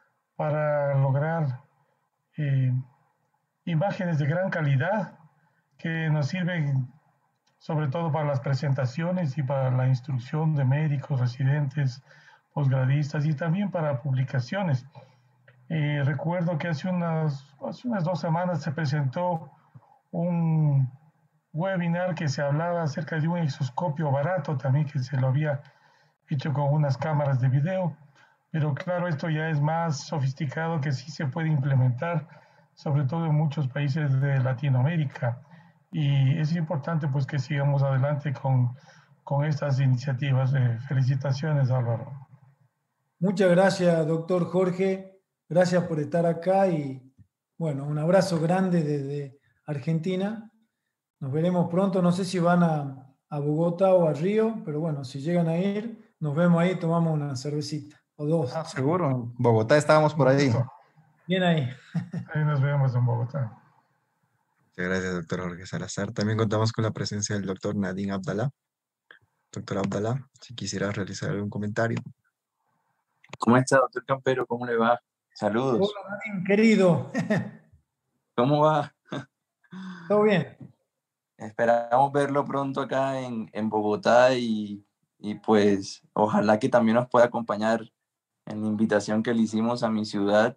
para lograr eh, imágenes de gran calidad que nos sirven sobre todo para las presentaciones y para la instrucción de médicos, residentes, posgradistas y también para publicaciones. Eh, recuerdo que hace unas, hace unas dos semanas se presentó un webinar que se hablaba acerca de un exoscopio barato también que se lo había hecho con unas cámaras de video, pero claro, esto ya es más sofisticado que sí se puede implementar, sobre todo en muchos países de Latinoamérica. Y es importante pues que sigamos adelante con, con estas iniciativas. Eh, felicitaciones, Álvaro. Muchas gracias, doctor Jorge. Gracias por estar acá y bueno, un abrazo grande desde Argentina. Nos veremos pronto. No sé si van a, a Bogotá o a Río, pero bueno, si llegan a ir, nos vemos ahí, tomamos una cervecita o dos. Ah, seguro, en Bogotá estábamos por ahí. Bien ahí. Ahí nos vemos en Bogotá. Muchas gracias, doctor Jorge Salazar. También contamos con la presencia del doctor Nadine Abdalá. Doctor Abdalá, si quisiera realizar algún comentario. ¿Cómo está, doctor Campero? ¿Cómo le va? Saludos. Hola, Martín, querido. ¿Cómo va? ¿Todo bien? Esperamos verlo pronto acá en, en Bogotá y, y pues ojalá que también nos pueda acompañar en la invitación que le hicimos a mi ciudad.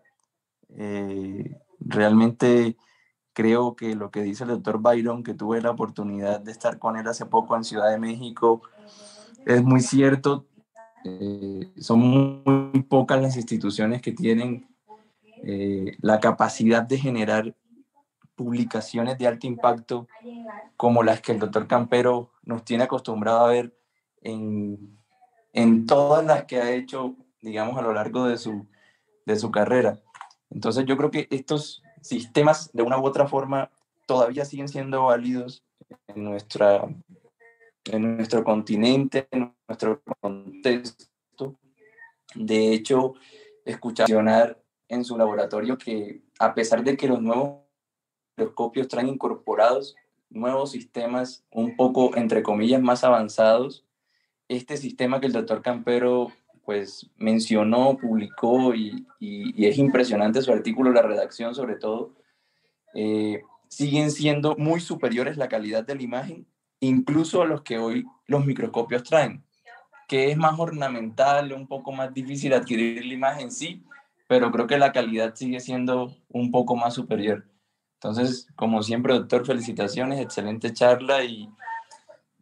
Eh, realmente creo que lo que dice el doctor Byron, que tuve la oportunidad de estar con él hace poco en Ciudad de México, es muy cierto. Eh, son muy pocas las instituciones que tienen eh, la capacidad de generar publicaciones de alto impacto como las que el doctor Campero nos tiene acostumbrado a ver en, en todas las que ha hecho, digamos, a lo largo de su, de su carrera. Entonces yo creo que estos sistemas de una u otra forma todavía siguen siendo válidos en, nuestra, en nuestro continente, en nuestro contexto. De hecho, escuchar en su laboratorio que a pesar de que los nuevos microscopios traen incorporados nuevos sistemas un poco, entre comillas, más avanzados, este sistema que el doctor Campero pues mencionó, publicó y, y, y es impresionante su artículo, la redacción sobre todo, eh, siguen siendo muy superiores la calidad de la imagen, incluso a los que hoy los microscopios traen, que es más ornamental, un poco más difícil adquirir la imagen, sí, pero creo que la calidad sigue siendo un poco más superior. Entonces, como siempre, doctor, felicitaciones, excelente charla y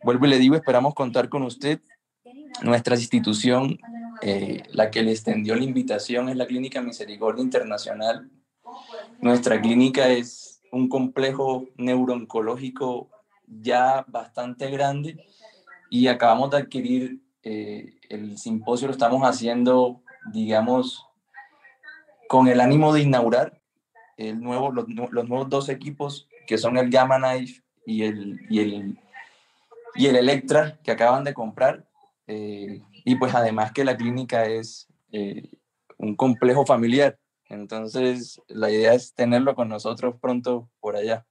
vuelvo y le digo, esperamos contar con usted. Nuestra institución, eh, la que le extendió la invitación, es la Clínica Misericordia Internacional. Nuestra clínica es un complejo neurooncológico ya bastante grande y acabamos de adquirir eh, el simposio, lo estamos haciendo, digamos, con el ánimo de inaugurar el nuevo, los, los nuevos dos equipos que son el Gamma Knife y el, y el, y el Electra que acaban de comprar. Eh, y pues además que la clínica es eh, un complejo familiar, entonces la idea es tenerlo con nosotros pronto por allá.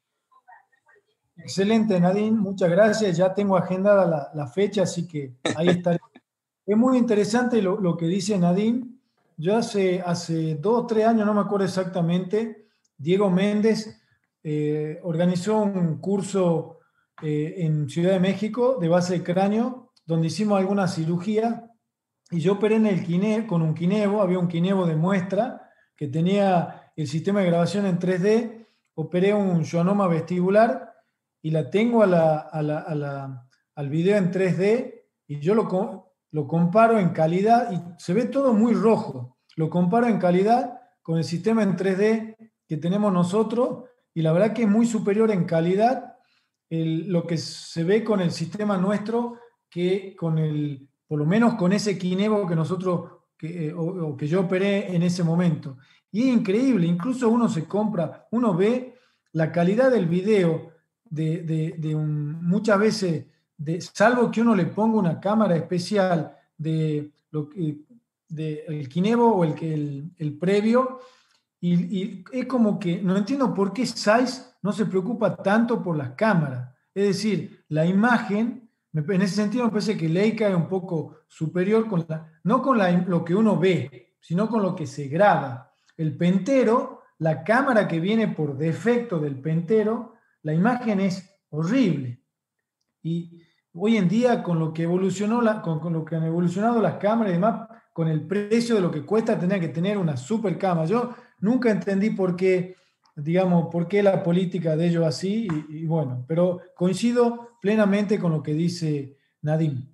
Excelente, Nadine, muchas gracias. Ya tengo agendada la, la fecha, así que ahí estaré. Es muy interesante lo, lo que dice Nadine. Yo hace, hace dos o tres años, no me acuerdo exactamente, Diego Méndez eh, organizó un curso eh, en Ciudad de México de base de cráneo, donde hicimos alguna cirugía y yo operé en el Kine, con un Kinevo, había un Kinevo de muestra que tenía el sistema de grabación en tres D, operé un schwannoma vestibular y la tengo a la, a la, a la, al video en tres D y yo lo, lo comparo en calidad y se ve todo muy rojo. Lo comparo en calidad con el sistema en tres D que tenemos nosotros y la verdad que es muy superior en calidad el, lo que se ve con el sistema nuestro que con el, por lo menos con ese Kinevo que nosotros, que, eh, o, o que yo operé en ese momento. Y es increíble, incluso uno se compra, uno ve la calidad del video de, de, de un, muchas veces, de, salvo que uno le ponga una cámara especial de, lo, de el Kinevo o el, el, el previo, y, y es como que no entiendo por qué Zeiss no se preocupa tanto por las cámaras. Es decir, la imagen, en ese sentido me parece que Leica es un poco superior, con la, no con la, lo que uno ve, sino con lo que se graba. El Pentero, la cámara que viene por defecto del Pentero, la imagen es horrible. Y hoy en día, con lo que evolucionó, la, con, con lo que han evolucionado las cámaras y demás, con el precio de lo que cuesta, tener que tener una super cámara. Yo nunca entendí por qué, digamos, por qué la política de ellos así, y, y bueno, pero coincido plenamente con lo que dice Nadine.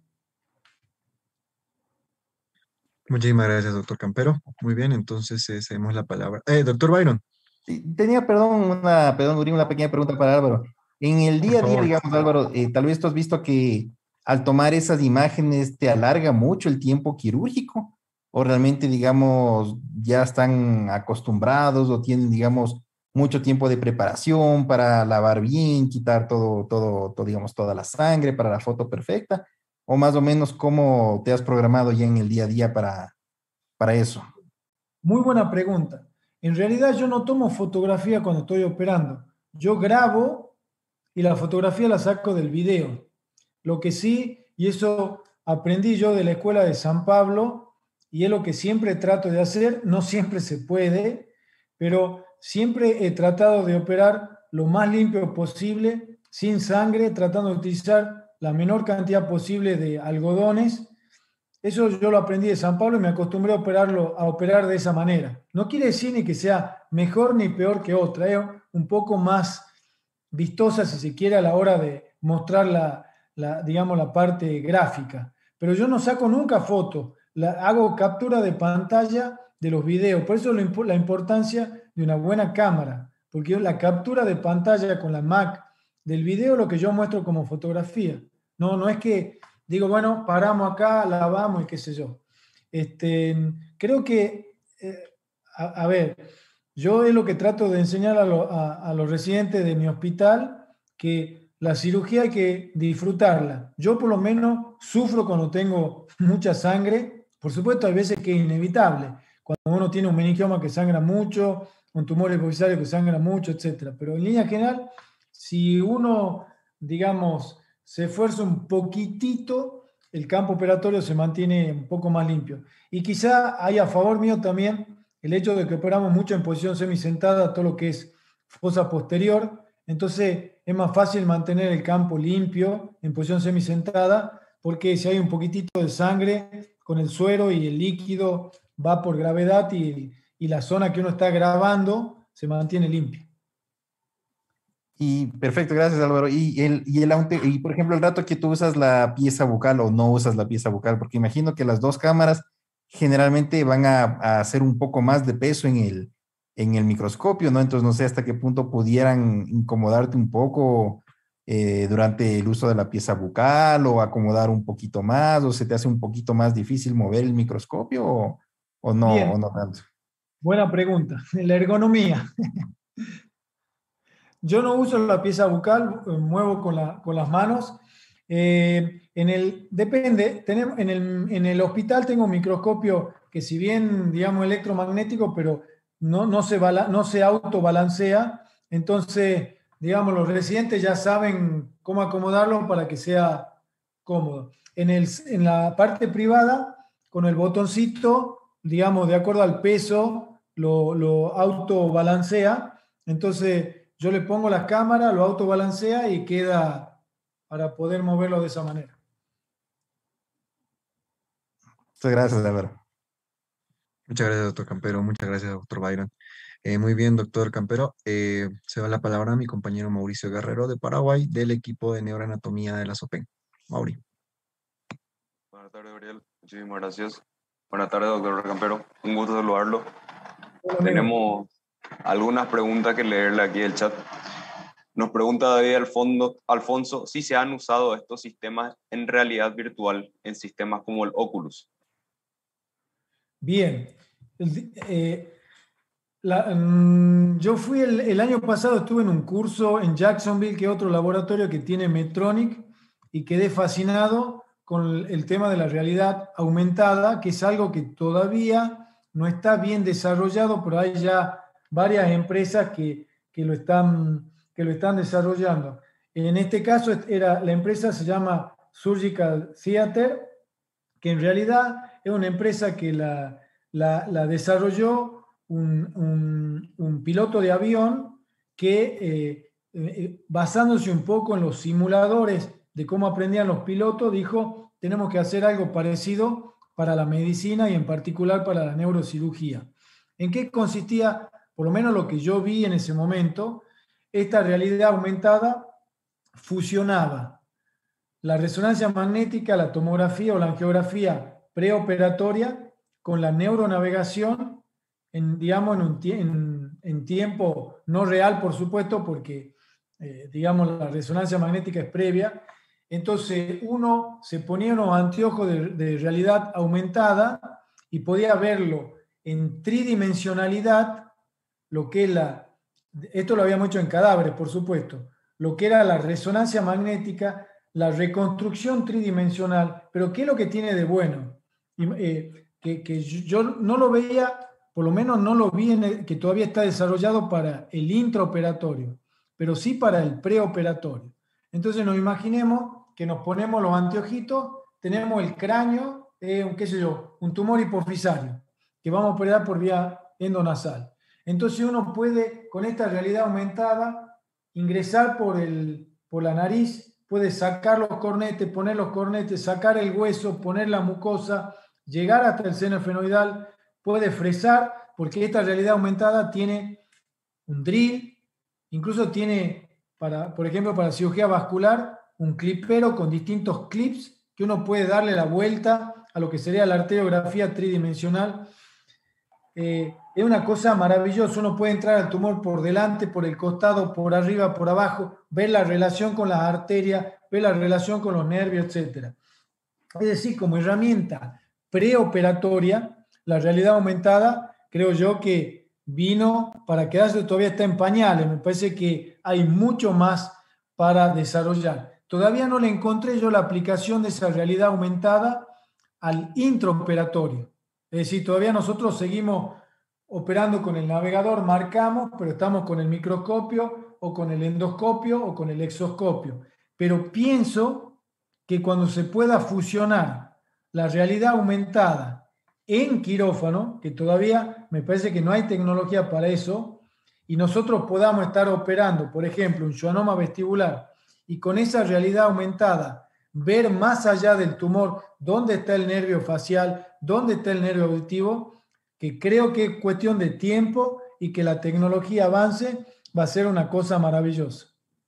Muchísimas gracias, doctor Campero. Muy bien, entonces eh, cedemos la palabra. Eh, doctor Byron. Sí, tenía, perdón, una, perdón, Uri, una pequeña pregunta para Álvaro. En el día a día, digamos, Álvaro, eh, tal vez tú has visto que al tomar esas imágenes te alarga mucho el tiempo quirúrgico, o realmente, digamos, ya están acostumbrados o tienen, digamos, mucho tiempo de preparación para lavar bien, quitar todo, todo, todo, digamos, toda la sangre para la foto perfecta, o más o menos cómo te has programado ya en el día a día para, para eso. Muy buena pregunta. En realidad yo no tomo fotografía cuando estoy operando. Yo grabo y la fotografía la saco del video. Lo que sí, y eso aprendí yo de la escuela de San Pablo, y es lo que siempre trato de hacer, no siempre se puede, pero siempre he tratado de operar lo más limpio posible, sin sangre, tratando de utilizar la menor cantidad posible de algodones. Eso yo lo aprendí de San Pablo y me acostumbré a, operarlo, a operar de esa manera. No quiere decir ni que sea mejor ni peor que otra, es un poco más vistosa, si se quiere, a la hora de mostrar la, la, digamos, la parte gráfica. Pero yo no saco nunca fotos, hago captura de pantalla de los videos. Por eso lo, la importancia de una buena cámara, porque yo la captura de pantalla con la Mac del video lo que yo muestro como fotografía. No, no es que digo, bueno, paramos acá, lavamos y qué sé yo. Este, creo que, eh, a, a ver, yo es lo que trato de enseñar a, lo, a, a los residentes de mi hospital, que la cirugía hay que disfrutarla. Yo por lo menos sufro cuando tengo mucha sangre. Por supuesto, hay veces que es inevitable. Cuando uno tiene un meningioma que sangra mucho, un tumor hipofisario que sangra mucho, etcétera. Pero en línea general, si uno, digamos, se esfuerza un poquitito, el campo operatorio se mantiene un poco más limpio. Y quizá hay a favor mío también el hecho de que operamos mucho en posición semisentada, todo lo que es fosa posterior. Entonces es más fácil mantener el campo limpio en posición semisentada, porque si hay un poquitito de sangre con el suero y el líquido va por gravedad y, y la zona que uno está grabando se mantiene limpia. Y perfecto, gracias Álvaro. Y, el, y, el, y por ejemplo, el rato que tú usas la pieza bucal o no usas la pieza bucal, porque imagino que las dos cámaras generalmente van a, a hacer un poco más de peso en el, en el microscopio, ¿no? Entonces no sé hasta qué punto pudieran incomodarte un poco eh, durante el uso de la pieza bucal o acomodar un poquito más, o se te hace un poquito más difícil mover el microscopio o, o no, Bien, o no tanto. buena pregunta. La ergonomía. Yo no uso la pieza bucal, muevo con, la, con las manos. Eh, en el, depende, tenemos, en, el, en el hospital tengo un microscopio que si bien, digamos, electromagnético, pero no, no, se, bala, no se autobalancea. Entonces, digamos, los residentes ya saben cómo acomodarlo para que sea cómodo. En, el, en la parte privada, con el botoncito, digamos, de acuerdo al peso, lo, lo autobalancea. Entonces, yo le pongo la cámara, lo autobalancea y queda para poder moverlo de esa manera. Muchas gracias, Álvaro. Muchas gracias, doctor Campero. Muchas gracias, doctor Byron. Eh, muy bien, doctor Campero. Eh, se da la palabra a mi compañero Mauricio Guerrero de Paraguay, del equipo de neuroanatomía de la SOPEN. Mauri. Buenas tardes, Gabriel. Muchísimas gracias. Buenas tardes, doctor Campero. Un gusto saludarlo. Hola, Tenemos algunas preguntas que leerle aquí el chat. Nos pregunta David Alfondo, Alfonso si se han usado estos sistemas en realidad virtual en sistemas como el Oculus. Bien. El, eh, la, um, yo fui el, el año pasado, estuve en un curso en Jacksonville, que es otro laboratorio que tiene Medtronic, y quedé fascinado con el, el tema de la realidad aumentada, que es algo que todavía no está bien desarrollado, pero hay ya varias empresas que, que, lo, están, que lo están desarrollando. En este caso, era, la empresa se llama Surgical Theater, que en realidad es una empresa que la, la, la desarrolló un, un, un piloto de avión que, eh, eh, basándose un poco en los simuladores de cómo aprendían los pilotos, dijo, tenemos que hacer algo parecido para la medicina y en particular para la neurocirugía. ¿En qué consistía, por lo menos lo que yo vi en ese momento? Esta realidad aumentada fusionaba la resonancia magnética, la tomografía o la angiografía preoperatoria con la neuronavegación, en, digamos, en, un, en, en tiempo no real, por supuesto, porque, eh, digamos, la resonancia magnética es previa. Entonces, uno se ponía unos anteojos de, de realidad aumentada y podía verlo en tridimensionalidad, lo que es la... Esto lo habíamos hecho en cadáveres, por supuesto, lo que era la resonancia magnética, la reconstrucción tridimensional, pero ¿qué es lo que tiene de bueno? Y, eh, que, que yo no lo veía, por lo menos no lo vi, en el, que todavía está desarrollado para el intraoperatorio, pero sí para el preoperatorio. Entonces nos imaginemos que nos ponemos los anteojitos, tenemos el cráneo, eh, qué sé yo, un tumor hipofisario, que vamos a operar por vía endonasal. Entonces uno puede, con esta realidad aumentada, ingresar por, el, por la nariz, puede sacar los cornetes, poner los cornetes, sacar el hueso, poner la mucosa, llegar hasta el seno esfenoidal, puede fresar, porque esta realidad aumentada tiene un drill, incluso tiene, para, por ejemplo, para cirugía vascular, un clipero con distintos clips que uno puede darle la vuelta a lo que sería la arteriografía tridimensional. Eh, es una cosa maravillosa, uno puede entrar al tumor por delante, por el costado, por arriba, por abajo, ver la relación con las arterias, ver la relación con los nervios, etcétera. Es decir, como herramienta preoperatoria, la realidad aumentada, creo yo que vino para quedarse, todavía está en pañales, me parece que hay mucho más para desarrollar. Todavía no le encontré yo la aplicación de esa realidad aumentada al intraoperatorio. Es decir, todavía nosotros seguimos operando con el navegador, marcamos, pero estamos con el microscopio o con el endoscopio o con el exoscopio. Pero pienso que cuando se pueda fusionar la realidad aumentada en quirófano, que todavía me parece que no hay tecnología para eso, y nosotros podamos estar operando, por ejemplo, un schwannoma vestibular, y con esa realidad aumentada ver más allá del tumor dónde está el nervio facial, dónde está el nervio auditivo, que creo que es cuestión de tiempo y que la tecnología avance, va a ser una cosa maravillosa.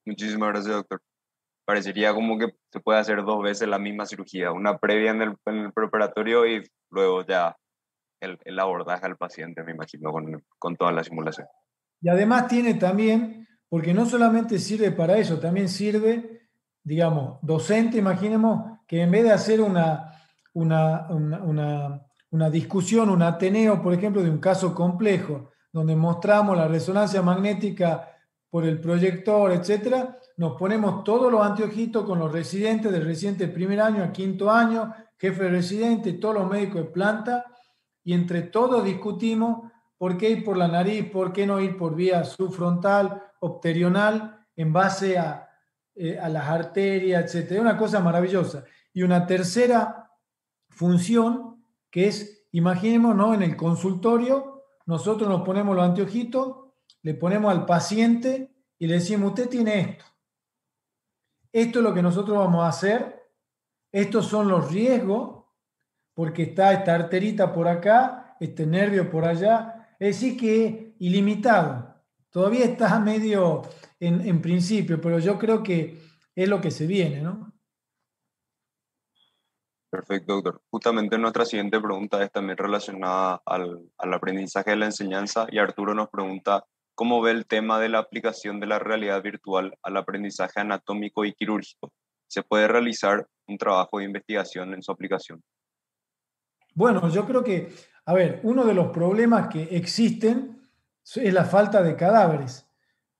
Muchísimas gracias, doctor. Parecería como que se puede hacer dos veces la misma cirugía, una previa en el, en el preoperatorio y luego ya el, el abordaje al paciente, me imagino, con, con toda la simulación. Y además tiene también, porque no solamente sirve para eso, también sirve, digamos, docente. Imaginemos que en vez de hacer una, una, una, una, una discusión, un ateneo, por ejemplo, de un caso complejo, donde mostramos la resonancia magnética por el proyector, etcétera, nos ponemos todos los anteojitos con los residentes, del residente de primer año a quinto año, jefe de residente, todos los médicos de planta, y entre todos discutimos por qué ir por la nariz, por qué no ir por vía subfrontal, opterional, en base a, eh, a las arterias, etcétera. Es una cosa maravillosa. Y una tercera función que es, imaginemos, ¿no? En el consultorio, nosotros nos ponemos los anteojitos, le ponemos al paciente y le decimos, usted tiene esto. Esto es lo que nosotros vamos a hacer. Estos son los riesgos, porque está esta arterita por acá, este nervio por allá. Es decir, que ilimitado. Todavía está medio en, en principio, pero yo creo que es lo que se viene, ¿no? Perfecto, doctor. Justamente nuestra siguiente pregunta es también relacionada al, al aprendizaje de la enseñanza y Arturo nos pregunta cómo ve el tema de la aplicación de la realidad virtual al aprendizaje anatómico y quirúrgico. ¿Se puede realizar un trabajo de investigación en su aplicación? Bueno, yo creo que, a ver, uno de los problemas que existen es la falta de cadáveres,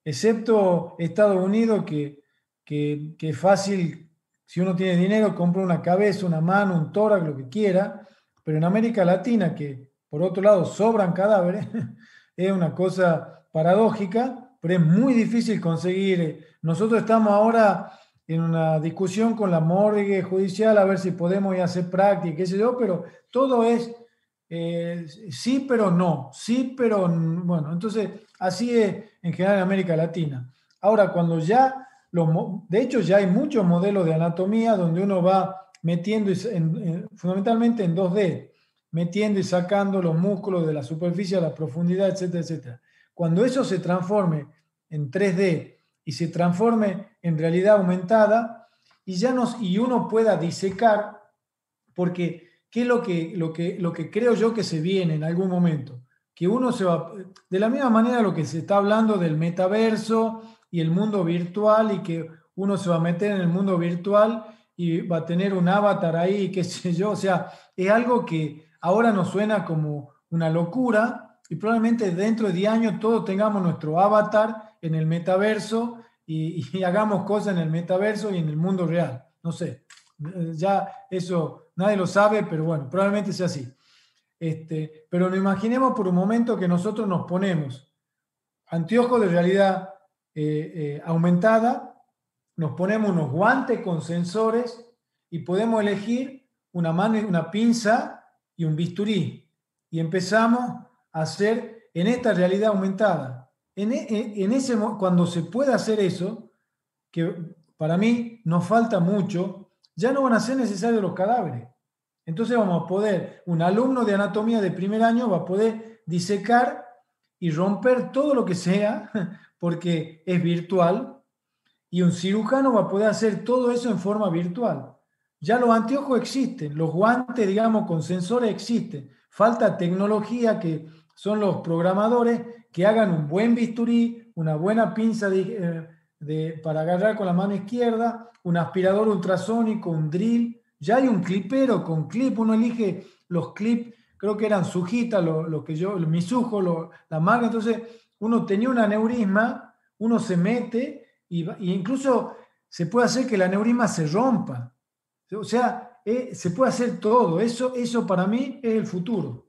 excepto Estados Unidos, que, que, que es fácil, si uno tiene dinero, compra una cabeza, una mano, un tórax, lo que quiera, pero en América Latina, que por otro lado sobran cadáveres, es una cosa paradójica, pero es muy difícil conseguir. Nosotros estamos ahora en una discusión con la morgue judicial a ver si podemos ir a hacer práctica, qué sé yo, pero todo es eh, sí, pero no, sí, pero bueno, entonces así es en general en América Latina. Ahora, cuando ya, los, de hecho ya hay muchos modelos de anatomía donde uno va metiendo, en, en, fundamentalmente en dos D, metiendo y sacando los músculos de la superficie a la profundidad, etcétera, etcétera. Cuando eso se transforme en tres D y se transforme en realidad aumentada y, ya nos, y uno pueda disecar, porque ¿qué es lo que, lo, que, lo que creo yo que se viene en algún momento? Que uno se va, de la misma manera lo que se está hablando del metaverso y el mundo virtual, y que uno se va a meter en el mundo virtual y va a tener un avatar ahí, qué sé yo, o sea, es algo que ahora nos suena como una locura y probablemente dentro de diez años todos tengamos nuestro avatar en el metaverso y, y hagamos cosas en el metaverso y en el mundo real, no sé, ya eso nadie lo sabe, pero bueno, probablemente sea así. Este, pero nos imaginemos por un momento que nosotros nos ponemos anteojos de realidad eh, eh, aumentada, nos ponemos unos guantes con sensores y podemos elegir una mano, una pinza y un bisturí. Y empezamos a hacer en esta realidad aumentada. En, en ese, cuando se pueda hacer eso, que para mí nos falta mucho, ya no van a ser necesarios los cadáveres. Entonces vamos a poder, un alumno de anatomía de primer año va a poder disecar y romper todo lo que sea, porque es virtual, y un cirujano va a poder hacer todo eso en forma virtual. Ya los anteojos existen, los guantes, digamos, con sensores existen. Falta tecnología, que son los programadores que hagan un buen bisturí, una buena pinza de, eh, de, para agarrar con la mano izquierda, un aspirador ultrasónico, un drill. Ya hay un clipero con clip, uno elige los clips, creo que eran Sujita, lo, lo que yo, mi Sujo, lo, la marca. Entonces uno tenía un aneurisma, uno se mete y, y incluso se puede hacer que el aneurisma se rompa. O sea, eh, se puede hacer todo. Eso, eso para mí es el futuro.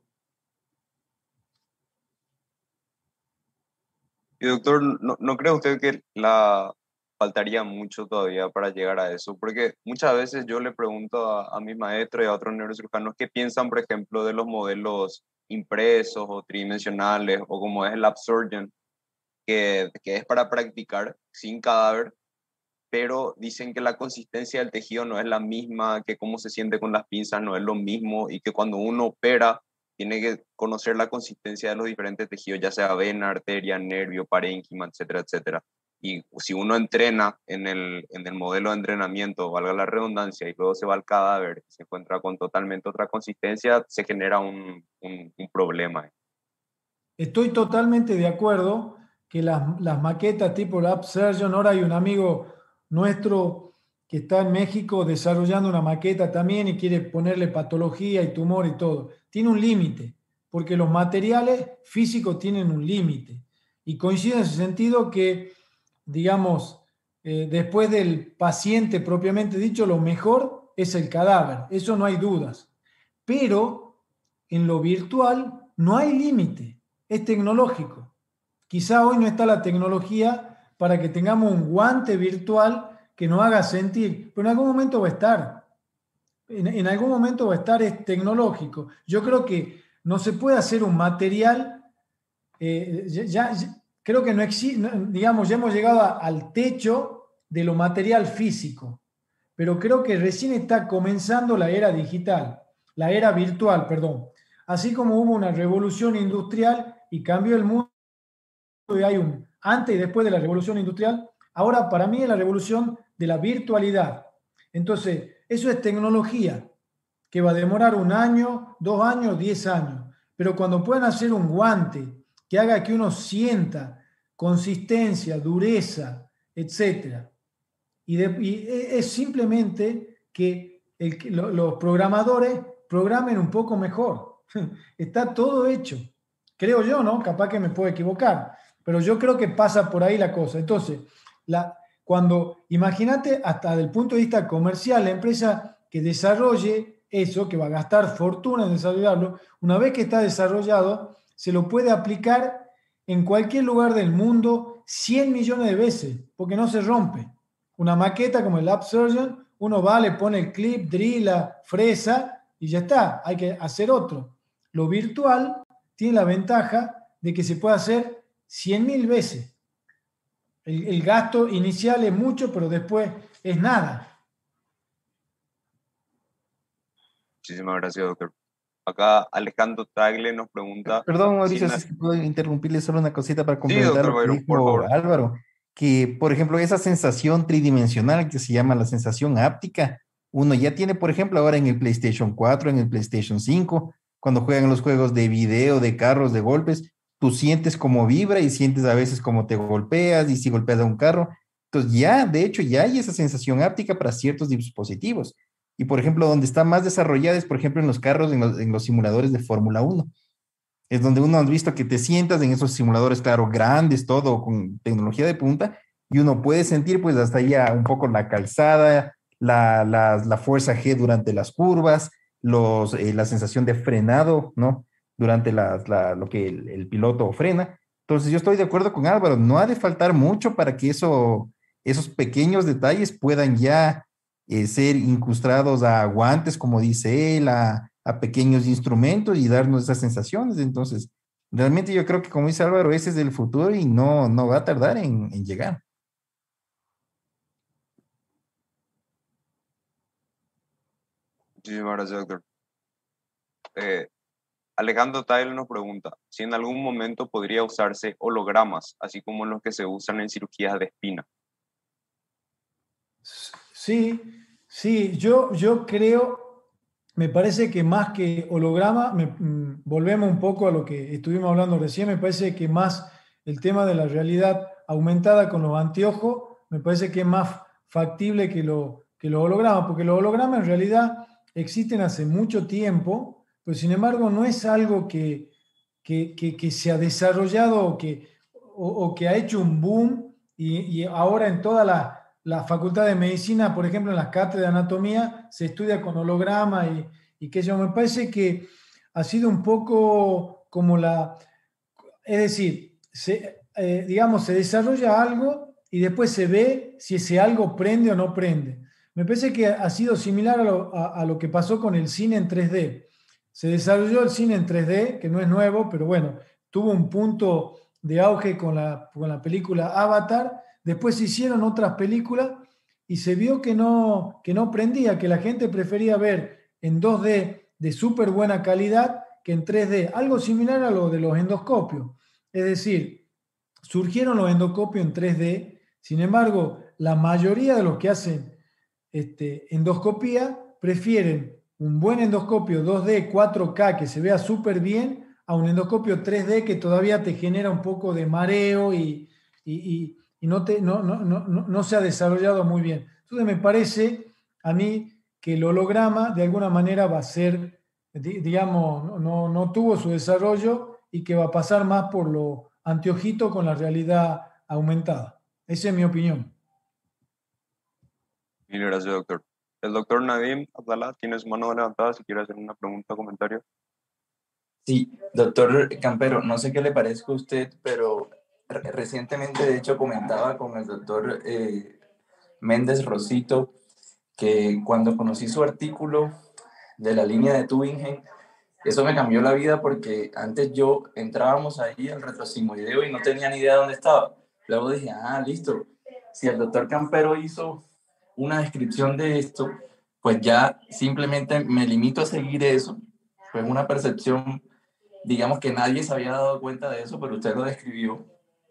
Y doctor, ¿no, no cree usted que la faltaría mucho todavía para llegar a eso? Porque muchas veces yo le pregunto a, a mis maestros y a otros neurocirujanos qué piensan, por ejemplo, de los modelos impresos o tridimensionales o como es el Absurgeon, que, que es para practicar sin cadáver, pero dicen que la consistencia del tejido no es la misma, que cómo se siente con las pinzas no es lo mismo y que cuando uno opera tiene que conocer la consistencia de los diferentes tejidos, ya sea vena, arteria, nervio, parénquima, etcétera, etcétera. Y si uno entrena en el, en el modelo de entrenamiento, valga la redundancia, y luego se va al cadáver, se encuentra con totalmente otra consistencia, se genera un, un, un problema. Estoy totalmente de acuerdo que las, las maquetas tipo la Upsurgeon, ahora hay un amigo nuestro que está en México desarrollando una maqueta también y quiere ponerle patología y tumor y todo. Tiene un límite, porque los materiales físicos tienen un límite. Y coincide en ese sentido que, digamos, eh, después del paciente propiamente dicho, lo mejor es el cadáver, eso no hay dudas. Pero en lo virtual no hay límite, es tecnológico. Quizá hoy no está la tecnología para que tengamos un guante virtual que nos haga sentir, pero en algún momento va a estar. En, en algún momento va a estar, es tecnológico. Yo creo que no se puede hacer un material, eh, ya, ya, creo que no existe, digamos, ya hemos llegado a, al techo de lo material físico, pero creo que recién está comenzando la era digital, la era virtual, perdón. Así como hubo una revolución industrial y cambió el mundo, y hay un antes y después de la revolución industrial, ahora para mí es la revolución de la virtualidad. Entonces, eso es tecnología que va a demorar un año, dos años, diez años. Pero cuando puedan hacer un guante que haga que uno sienta consistencia, dureza, etcétera, y, de, y es simplemente que el, los programadores programen un poco mejor. Está todo hecho. Creo yo, ¿no? Capaz que me puedo equivocar, pero yo creo que pasa por ahí la cosa. Entonces, la, cuando, imagínate, hasta desde el punto de vista comercial, la empresa que desarrolle eso, que va a gastar fortuna en desarrollarlo, una vez que está desarrollado, se lo puede aplicar en cualquier lugar del mundo cien millones de veces, porque no se rompe. Una maqueta como el Upsurgeon, uno va, le pone el clip, drila, fresa y ya está, hay que hacer otro. Lo virtual tiene la ventaja de que se puede hacer cien mil veces. El, el gasto inicial es mucho, pero después es nada. Muchísimas gracias, doctor. Acá Alejandro Tagle nos pregunta... Perdón, Mauricio, si si es que puedo interrumpirle solo una cosita para Sí, complementar doctor lo que Byron, por dijo favor. Álvaro, que por ejemplo esa sensación tridimensional que se llama la sensación áptica, uno ya tiene por ejemplo ahora en el PlayStation cuatro, en el PlayStation cinco, cuando juegan los juegos de video, de carros, de golpes, tú sientes cómo vibra y sientes a veces cómo te golpeas y si golpeas a un carro. Entonces ya, de hecho, ya hay esa sensación áptica para ciertos dispositivos. Y por ejemplo, donde está más desarrollada es, por ejemplo, en los carros, en los, en los simuladores de Fórmula uno. Es donde uno ha visto que te sientas en esos simuladores, claro, grandes, todo con tecnología de punta, y uno puede sentir pues hasta ya un poco la calzada, la, la, la fuerza G durante las curvas, los, eh, la sensación de frenado, ¿no? Durante la, la, lo que el, el piloto frena. Entonces yo estoy de acuerdo con Álvaro, no ha de faltar mucho para que eso, esos pequeños detalles puedan ya eh, ser incrustados a guantes, como dice él, a, a pequeños instrumentos y darnos esas sensaciones. Entonces, realmente yo creo que, como dice Álvaro, ese es el futuro y no, no va a tardar en, en llegar. Muchísimas gracias, doctor. Eh, Alejandro Tagle nos pregunta si en algún momento podría usarse hologramas, así como los que se usan en cirugías de espina. Sí, sí, yo, yo creo, me parece que más que holograma, me, mm, volvemos un poco a lo que estuvimos hablando recién, me parece que más el tema de la realidad aumentada con los anteojos, me parece que es más factible que, lo, que los hologramas, porque los hologramas en realidad existen hace mucho tiempo, pero sin embargo no es algo que, que, que, que se ha desarrollado o que, o, o que ha hecho un boom y, y ahora en toda la la facultad de medicina, por ejemplo, en las cátedras de anatomía, se estudia con holograma y, y que yo me parece que ha sido un poco como la, es decir, se, eh, digamos, se desarrolla algo y después se ve si ese algo prende o no prende. Me parece que ha sido similar a lo, a, a lo que pasó con el cine en tres D. Se desarrolló el cine en tres D, que no es nuevo, pero bueno, tuvo un punto de auge con la, con la película Avatar. Después se hicieron otras películas y se vio que no, que no prendía, que la gente prefería ver en dos D de súper buena calidad que en tres D. Algo similar a lo de los endoscopios. Es decir, surgieron los endoscopios en tres D Sin embargo, la mayoría de los que hacen este, endoscopía prefieren un buen endoscopio dos D, cuatro K que se vea súper bien a un endoscopio tres D que todavía te genera un poco de mareo y, y, y, y no, te, no, no, no, no se ha desarrollado muy bien. Entonces me parece a mí que el holograma de alguna manera va a ser, digamos, no, no tuvo su desarrollo y que va a pasar más por lo anteojito con la realidad aumentada. Esa es mi opinión. Bien, gracias, doctor. El doctor Nadim Abdallah tiene su mano levantada si quiere hacer una pregunta o comentario. Sí, doctor Campero, no sé qué le parezca a usted, pero re recientemente, de hecho, comentaba con el doctor eh, Méndez Rosito que cuando conocí su artículo de la línea de Tübingen, eso me cambió la vida porque antes yo entrábamos ahí al retrosigmoideo y no tenía ni idea de dónde estaba. Luego dije, ah, listo, si el doctor Campero hizo una descripción de esto, pues ya simplemente me limito a seguir eso. Pues una percepción, digamos que nadie se había dado cuenta de eso, pero usted lo describió.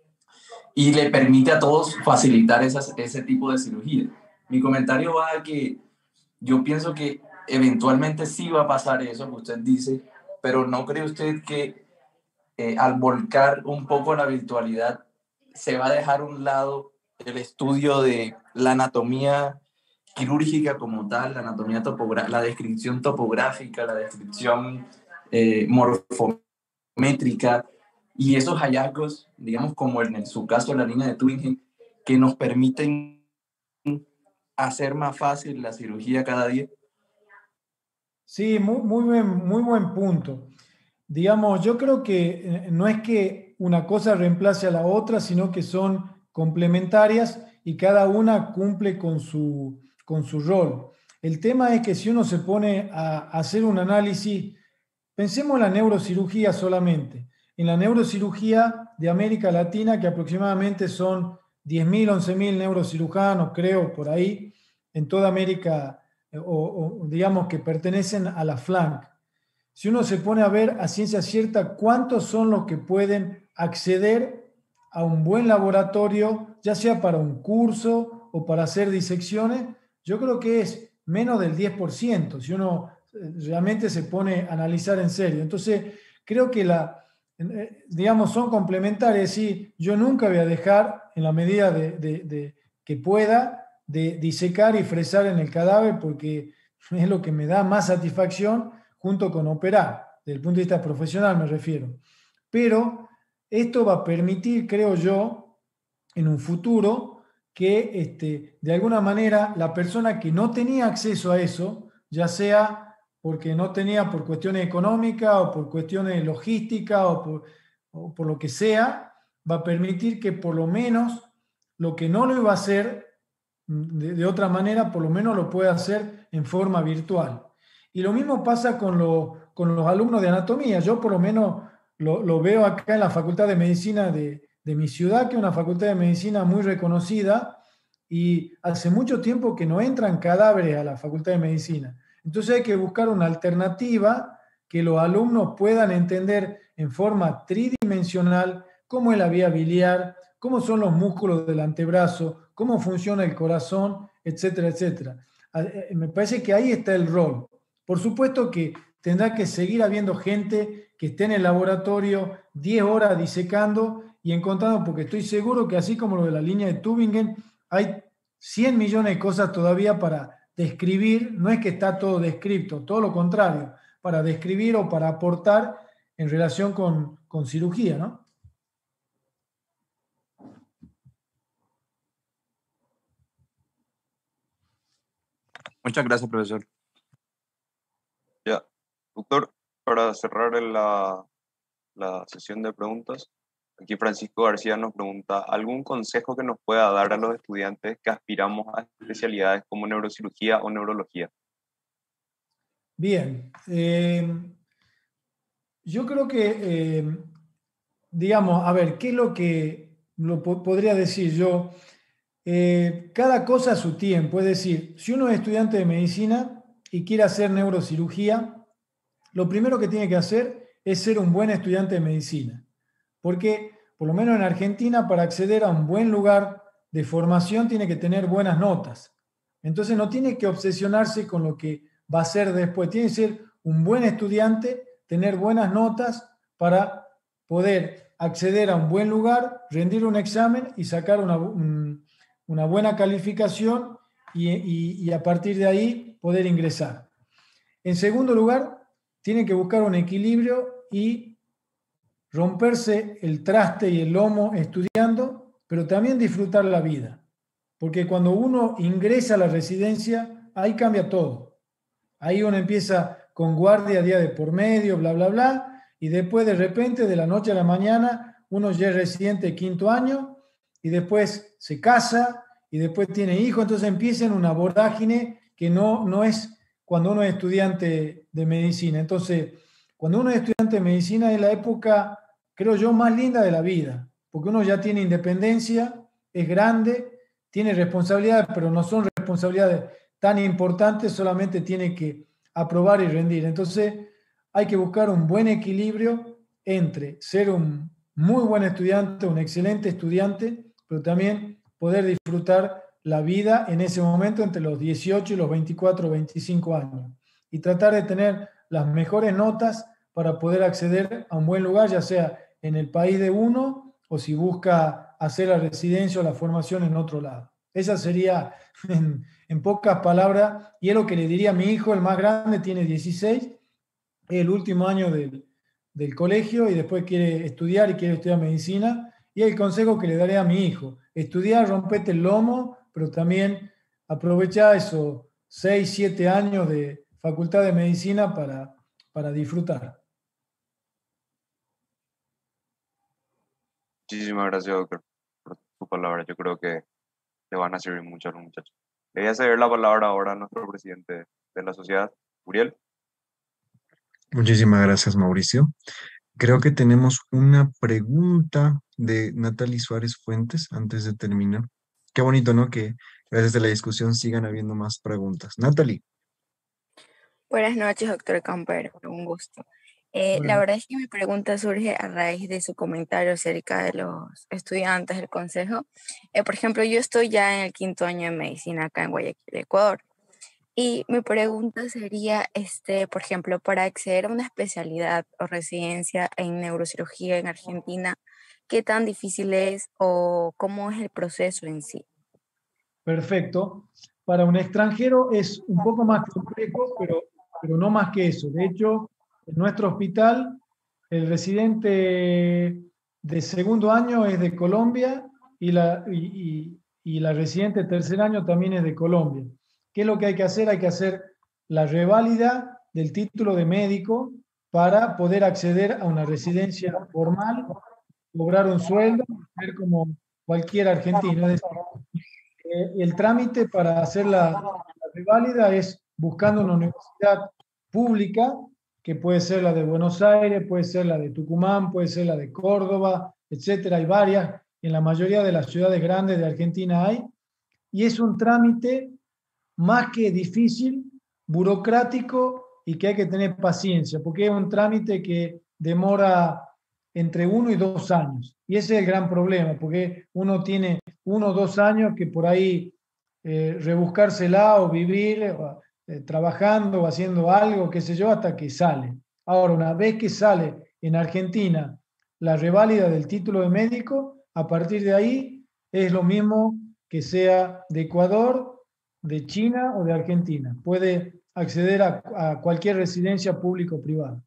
Y le permite a todos facilitar esas, ese tipo de cirugía. Mi comentario va a que yo pienso que eventualmente sí va a pasar eso que usted dice, pero ¿no cree usted que eh, al volcar un poco la virtualidad se va a dejar a un lado el estudio de la anatomía quirúrgica como tal, la anatomía topográfica, la descripción topográfica, la descripción eh, morfométrica y esos hallazgos, digamos como en su caso la línea de Tübingen, que nos permiten hacer más fácil la cirugía cada día? Sí, muy, muy, buen, muy buen punto. Digamos, yo creo que no es que una cosa reemplace a la otra, sino que son complementarias y cada una cumple con su, con su rol. El tema es que si uno se pone a hacer un análisis, pensemos en la neurocirugía solamente. En la neurocirugía de América Latina, que aproximadamente son diez mil, once mil neurocirujanos, creo, por ahí, en toda América, o, o digamos que pertenecen a la F L A N C. Si uno se pone a ver a ciencia cierta cuántos son los que pueden acceder a un buen laboratorio, ya sea para un curso o para hacer disecciones, yo creo que es menos del diez por ciento, si uno realmente se pone a analizar en serio. Entonces, creo que la, digamos, son complementarias. Sí, yo nunca voy a dejar, en la medida de, de, de que pueda, de disecar y fresar en el cadáver, porque es lo que me da más satisfacción junto con operar, desde el punto de vista profesional me refiero. Pero esto va a permitir, creo yo, en un futuro, que este, de alguna manera la persona que no tenía acceso a eso, ya sea porque no tenía por cuestiones económicas o por cuestiones logísticas o por, o por lo que sea, va a permitir que por lo menos lo que no lo iba a hacer de, de otra manera, por lo menos lo pueda hacer en forma virtual. Y lo mismo pasa con, lo, con los alumnos de anatomía. Yo por lo menos lo, lo veo acá en la Facultad de Medicina de, de mi ciudad, que es una facultad de medicina muy reconocida, y hace mucho tiempo que no entran cadáveres a la Facultad de Medicina. Entonces hay que buscar una alternativa que los alumnos puedan entender en forma tridimensional cómo es la vía biliar, cómo son los músculos del antebrazo, cómo funciona el corazón, etcétera, etcétera. Me parece que ahí está el rol. Por supuesto que tendrá que seguir habiendo gente que esté en el laboratorio diez horas disecando y encontrando, porque estoy seguro que así como lo de la línea de Tübingen, hay cien millones de cosas todavía para describir. No es que está todo descrito, todo lo contrario, para describir o para aportar en relación con, con cirugía, ¿no? Muchas gracias, profesor. Ya, doctor, para cerrar la, la sesión de preguntas, aquí Francisco García nos pregunta, ¿algún consejo que nos pueda dar a los estudiantes que aspiramos a especialidades como neurocirugía o neurología? Bien, eh, yo creo que, eh, digamos, a ver, ¿qué es lo que lo po podría decir yo? Eh, cada cosa a su tiempo, es decir, si uno es estudiante de medicina y quiere hacer neurocirugía, lo primero que tiene que hacer es ser un buen estudiante de medicina, porque por lo menos en Argentina, para acceder a un buen lugar de formación tiene que tener buenas notas. Entonces no tiene que obsesionarse con lo que va a ser después. Tiene que ser un buen estudiante, tener buenas notas para poder acceder a un buen lugar, rendir un examen y sacar una, un, una buena calificación y, y, y a partir de ahí poder ingresar. En segundo lugar, tiene que buscar un equilibrio y romperse el traste y el lomo estudiando, pero también disfrutar la vida. Porque cuando uno ingresa a la residencia, ahí cambia todo. Ahí uno empieza con guardia día de por medio, bla, bla, bla, y después de repente, de la noche a la mañana, uno ya es residente de quinto año, y después se casa, y después tiene hijos, entonces empieza en una vorágine que no, no es cuando uno es estudiante de medicina. Entonces, cuando uno es estudiante de medicina es la época, creo yo, más linda de la vida, porque uno ya tiene independencia, es grande, tiene responsabilidades, pero no son responsabilidades tan importantes, solamente tiene que aprobar y rendir. Entonces, hay que buscar un buen equilibrio entre ser un muy buen estudiante, un excelente estudiante, pero también poder disfrutar la vida en ese momento entre los dieciocho y los veinticuatro o veinticinco años. Y tratar de tener las mejores notas para poder acceder a un buen lugar, ya sea en el país de uno o si busca hacer la residencia o la formación en otro lado. Esa sería, en, en pocas palabras, y es lo que le diría a mi hijo, el más grande, tiene dieciséis, es el último año del, del colegio y después quiere estudiar y quiere estudiar medicina. Y el consejo que le daré a mi hijo, estudiar, rompete el lomo, pero también aprovecha esos seis, siete años de facultad de medicina para, para disfrutar. Muchísimas gracias, doctor, por tu palabra. Yo creo que le van a servir mucho a los muchachos. Le voy a ceder la palabra ahora a nuestro presidente de la sociedad, Uriel. Muchísimas gracias, Mauricio. Creo que tenemos una pregunta de Natalie Suárez Fuentes antes de terminar. Qué bonito, ¿no? Que gracias a la discusión sigan habiendo más preguntas. Natalie. Buenas noches, doctor Campero, un gusto. Eh, la verdad es que mi pregunta surge a raíz de su comentario acerca de los estudiantes del consejo. Eh, por ejemplo, yo estoy ya en el quinto año de medicina acá en Guayaquil, Ecuador. Y mi pregunta sería, este, por ejemplo, para acceder a una especialidad o residencia en neurocirugía en Argentina, ¿qué tan difícil es o cómo es el proceso en sí? Perfecto. Para un extranjero es un poco más complejo, pero, pero no más que eso. De hecho, en nuestro hospital, el residente de segundo año es de Colombia y la, y, y, y la residente de tercer año también es de Colombia. ¿Qué es lo que hay que hacer? Hay que hacer la reválida del título de médico para poder acceder a una residencia formal, cobrar un sueldo, ser como cualquier argentino. Es decir, eh, el trámite para hacer la, la reválida es buscando una universidad pública, que puede ser la de Buenos Aires, puede ser la de Tucumán, puede ser la de Córdoba, etcétera. Hay varias, en la mayoría de las ciudades grandes de Argentina hay, y es un trámite más que difícil, burocrático y que hay que tener paciencia, porque es un trámite que demora entre uno y dos años. Y ese es el gran problema, porque uno tiene uno o dos años que por ahí eh, rebuscársela o vivir eh, trabajando o haciendo algo, qué sé yo, hasta que sale. Ahora, una vez que sale en Argentina la reválida del título de médico, a partir de ahí es lo mismo que sea de Ecuador, de China o de Argentina. Puede acceder a, a cualquier residencia pública o privada.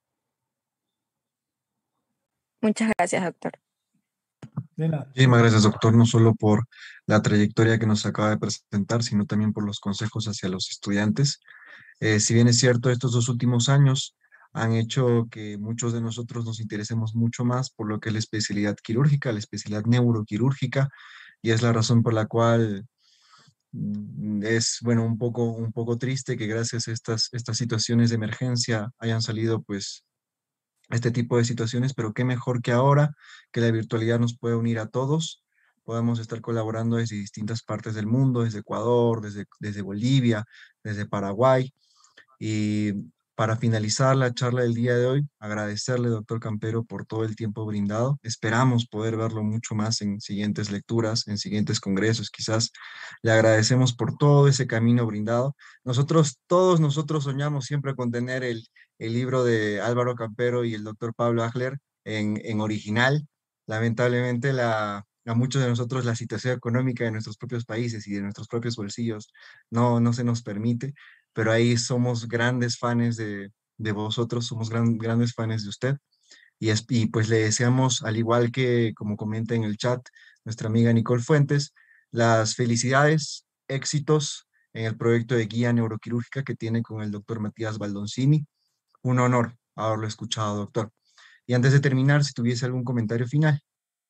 Muchas gracias, doctor. De nada. Muchísimas gracias, doctor, no solo por la trayectoria que nos acaba de presentar, sino también por los consejos hacia los estudiantes. Eh, si bien es cierto, estos dos últimos años han hecho que muchos de nosotros nos interesemos mucho más por lo que es la especialidad quirúrgica, la especialidad neuroquirúrgica, y es la razón por la cual mm, es, bueno, un poco, un poco triste que gracias a estas, estas situaciones de emergencia hayan salido, pues, este tipo de situaciones, pero qué mejor que ahora que la virtualidad nos puede unir a todos, podemos estar colaborando desde distintas partes del mundo, desde Ecuador, desde, desde Bolivia, desde Paraguay, y Para finalizar la charla del día de hoy, agradecerle, doctor Campero, por todo el tiempo brindado. Esperamos poder verlo mucho más en siguientes lecturas, en siguientes congresos, quizás. Le agradecemos por todo ese camino brindado. Nosotros, todos nosotros soñamos siempre con tener el, el libro de Álvaro Campero y el doctor Pablo Agler en, en original. Lamentablemente, la, a muchos de nosotros la situación económica de nuestros propios países y de nuestros propios bolsillos no, no se nos permite, pero ahí somos grandes fans de, de vosotros, somos gran- grandes fans de usted. Y, es- y pues le deseamos, al igual que como comenta en el chat nuestra amiga Nicole Fuentes, las felicidades, éxitos en el proyecto de guía neuroquirúrgica que tiene con el doctor Matías Baldoncini. Un honor haberlo escuchado, doctor. Y antes de terminar, si tuviese algún comentario final.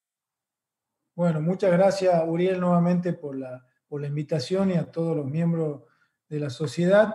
Bueno, muchas gracias, Uriel, nuevamente por la, por la invitación y a todos los miembros de la sociedad.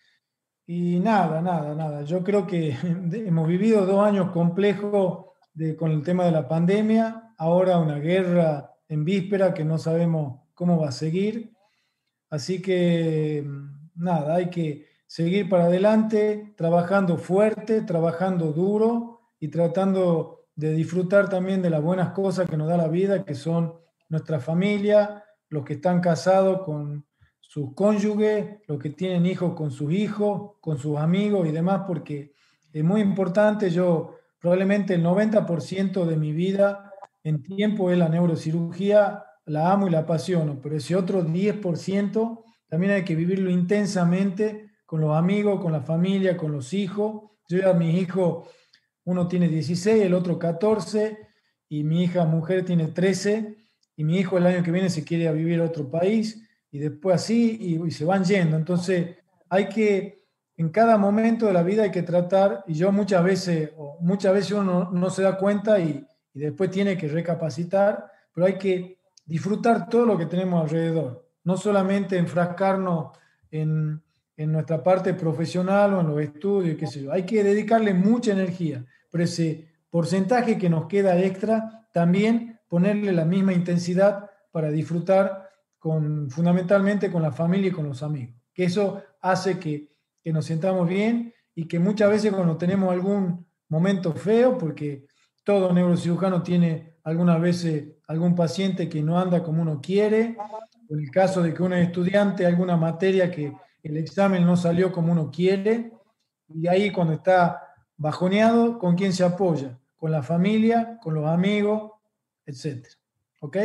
Y nada, nada, nada. Yo creo que hemos vivido dos años complejos de, con el tema de la pandemia, ahora una guerra en víspera que no sabemos cómo va a seguir. Así que nada, hay que seguir para adelante, trabajando fuerte, trabajando duro y tratando de disfrutar también de las buenas cosas que nos da la vida, que son nuestra familia, los que están casados con sus cónyuges, los que tienen hijos con sus hijos, con sus amigos y demás, porque es muy importante. Yo probablemente el noventa por ciento de mi vida en tiempo es la neurocirugía, la amo y la apasiono, pero ese otro diez por ciento también hay que vivirlo intensamente con los amigos, con la familia, con los hijos. Yo ya mis hijos, uno tiene dieciséis, el otro catorce, y mi hija mujer tiene trece, y mi hijo el año que viene se quiere ir a vivir a otro país, y después así, y, y se van yendo. Entonces hay que, en cada momento de la vida hay que tratar, y yo muchas veces, o muchas veces uno no, no se da cuenta y, y después tiene que recapacitar, pero hay que disfrutar todo lo que tenemos alrededor, no solamente enfrascarnos en, en nuestra parte profesional o en los estudios, qué sé yo. Hay que dedicarle mucha energía, pero ese porcentaje que nos queda extra, también ponerle la misma intensidad para disfrutar con, fundamentalmente con la familia y con los amigos. Que eso hace que, que nos sentamos bien y que muchas veces cuando tenemos algún momento feo, porque todo neurocirujano tiene algunas veces algún paciente que no anda como uno quiere, en el caso de que un estudiante, alguna materia que el examen no salió como uno quiere, y ahí cuando está bajoneado, ¿con quién se apoya? Con la familia, con los amigos, etcétera. ¿Ok?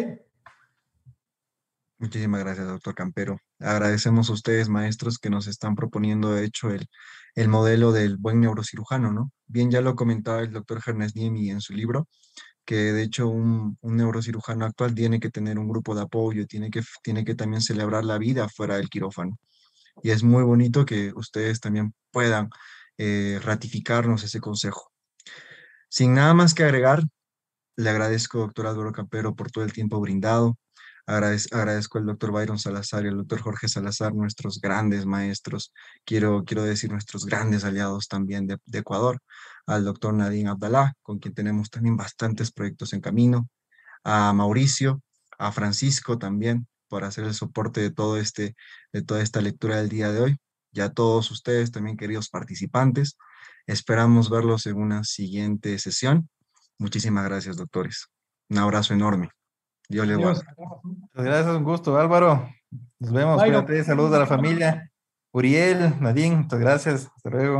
Muchísimas gracias, doctor Campero. Agradecemos a ustedes, maestros, que nos están proponiendo, de hecho, el, el modelo del buen neurocirujano, ¿no? Bien, ya lo comentaba el doctor Ernest Niemi en su libro, que de hecho un, un neurocirujano actual tiene que tener un grupo de apoyo, tiene que, tiene que también celebrar la vida fuera del quirófano. Y es muy bonito que ustedes también puedan eh, ratificarnos ese consejo. Sin nada más que agregar, le agradezco, doctor Álvaro Campero, por todo el tiempo brindado. Agradez- agradezco al doctor Byron Salazar y al doctor Jorge Salazar, nuestros grandes maestros, quiero, quiero decir nuestros grandes aliados también de, de Ecuador, al doctor Nadine Abdalá, con quien tenemos también bastantes proyectos en camino, a Mauricio, a Francisco también, por hacer el soporte de todo este, de toda esta lectura del día de hoy, y a todos ustedes también, queridos participantes. Esperamos verlos en una siguiente sesión. Muchísimas gracias, doctores. Un abrazo enorme. Dios les Adiós. guarde. Muchas gracias, un gusto, Álvaro. Nos vemos, Byron. cuídate, saludos a la familia. Uriel, Nadine, muchas gracias. Hasta luego.